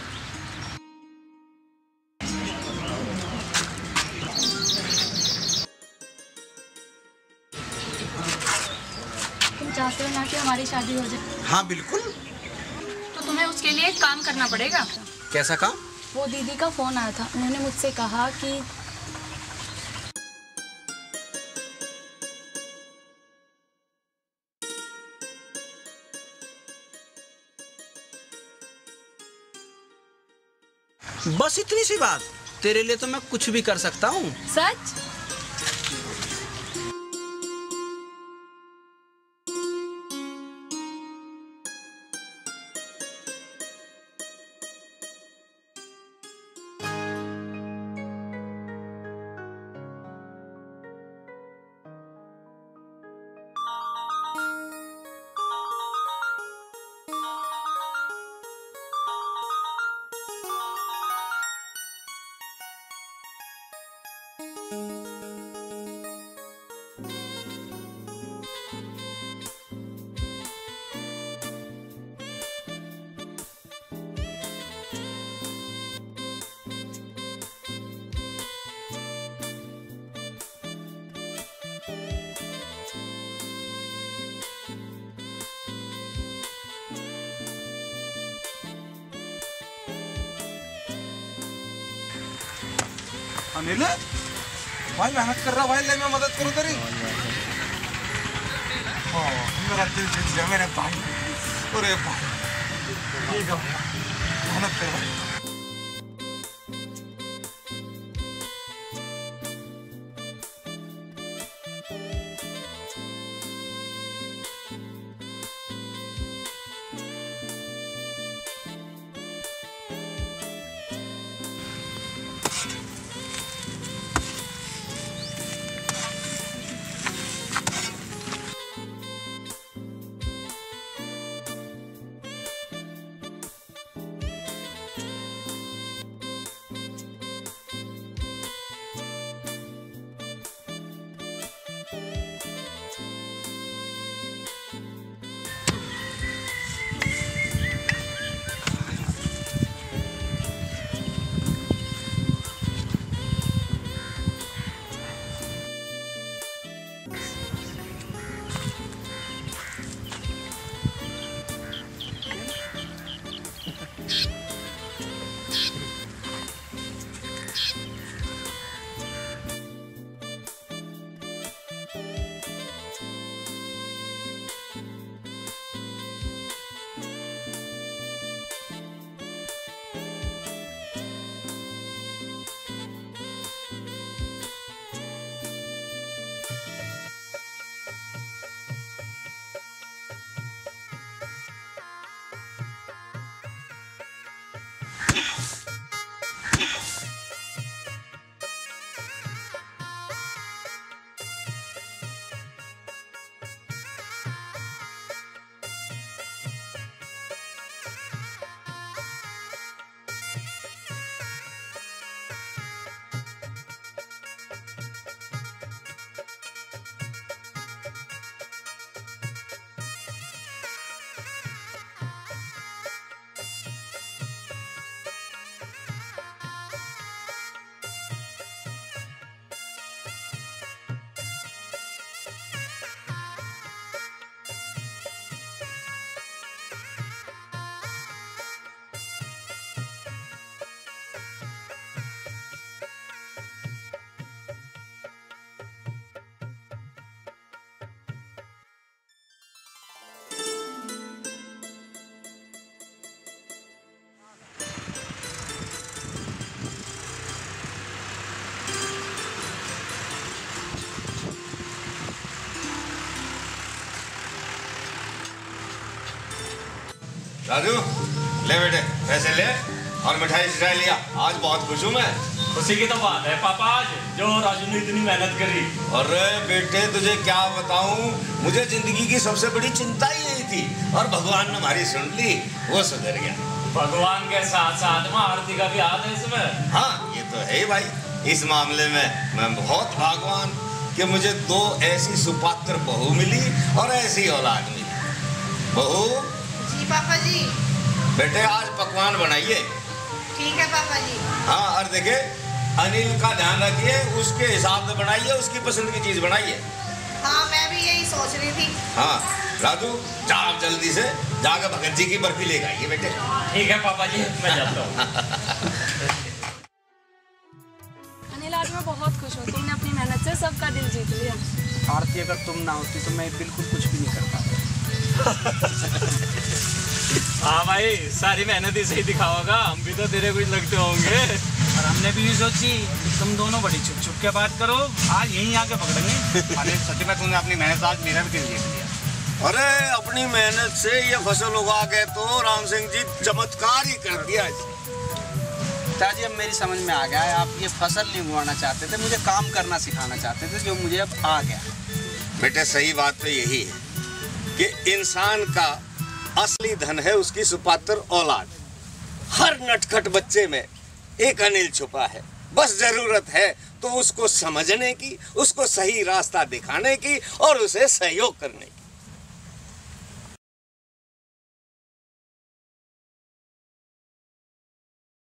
तुम चाहते हो ना कि हमारी शादी हो जाए? हाँ बिल्कुल। तो तुम तुम्हें उसके लिए एक काम करना पड़ेगा। कैसा काम? वो दीदी का फोन आया था, उन्होंने मुझसे कहा कि बस इतनी सी बात? तेरे लिए तो मैं कुछ भी कर सकता हूँ। सच? अनिल भाई मेहनत कर रहा भाई, ले मैं मदद करूँ तेरी। मेरा दिल जीत गया मेरे भाई। अरे भाई ठीक है, मेहनत कर भाई। राजू ले बेटे पैसे ले और मिठाई सिठाई लिया। आज बहुत खुश हूँ मैं। खुशी की तो बात है पापा, आज जो राजू ने इतनी मेहनत करी। अरे बेटे तुझे क्या बताऊं, मुझे जिंदगी की सबसे बड़ी चिंता ही यही थी और भगवान ने हमारी सुन ली, वो सुधर गया। भगवान के साथ साथ में आरती का भी हाथ है इसमें। हाँ ये तो है ही भाई, इस मामले में मैं बहुत भाग्यवान कि मुझे दो ऐसी सुपात्र बहू मिली और ऐसी औलाद मिली। बहू जी पापा जी। बेटे आज पकवान बनाइए। ठीक है पापा जी। हाँ और देखिए अनिल का ध्यान रखिए, उसके हिसाब से बनाइए, उसकी पसंद की चीज बनाइए। हाँ मैं भी यही सोच रही थी। हाँ राजू जा जल्दी से जाकर भगत जी की बर्फी लेकर आइए बेटे। ठीक है पापा जी, मैं जाता हूँ। अनिल आज मैं बहुत खुश हूँ, तुमने अपनी मेहनत से सबका दिल जीत लिया। आरती अगर तुम ना होती तो मैं बिल्कुल कुछ भी नहीं कर पाता। हाँ भाई, सारी मेहनत इसे ही दिखाओगा, हम भी तो तेरे कुछ लगते होंगे। और हमने भी सोची तुम दोनों बड़ी छुप छुप के बात करो, आज यहीं आके पकड़ेंगे। अरे सच में तुमने अपनी मेहनत आज मेरा भी दिल जीत लिया। अरे अपनी मेहनत से ये फसल उगा के तो राम सिंह जी चमत्कार ही कर दिया। पिताजी अब मेरी समझ में आ गया है, आप ये फसल नहीं उगाना चाहते थे, मुझे काम करना सिखाना चाहते थे, जो मुझे अब आ गया। बेटे सही बात तो यही है कि इंसान का असली धन है उसकी सुपात्र औलाद। हर नटखट बच्चे में एक अनिल छुपा है, बस जरूरत है तो उसको समझने की, उसको सही रास्ता दिखाने की और उसे सहयोग करने की।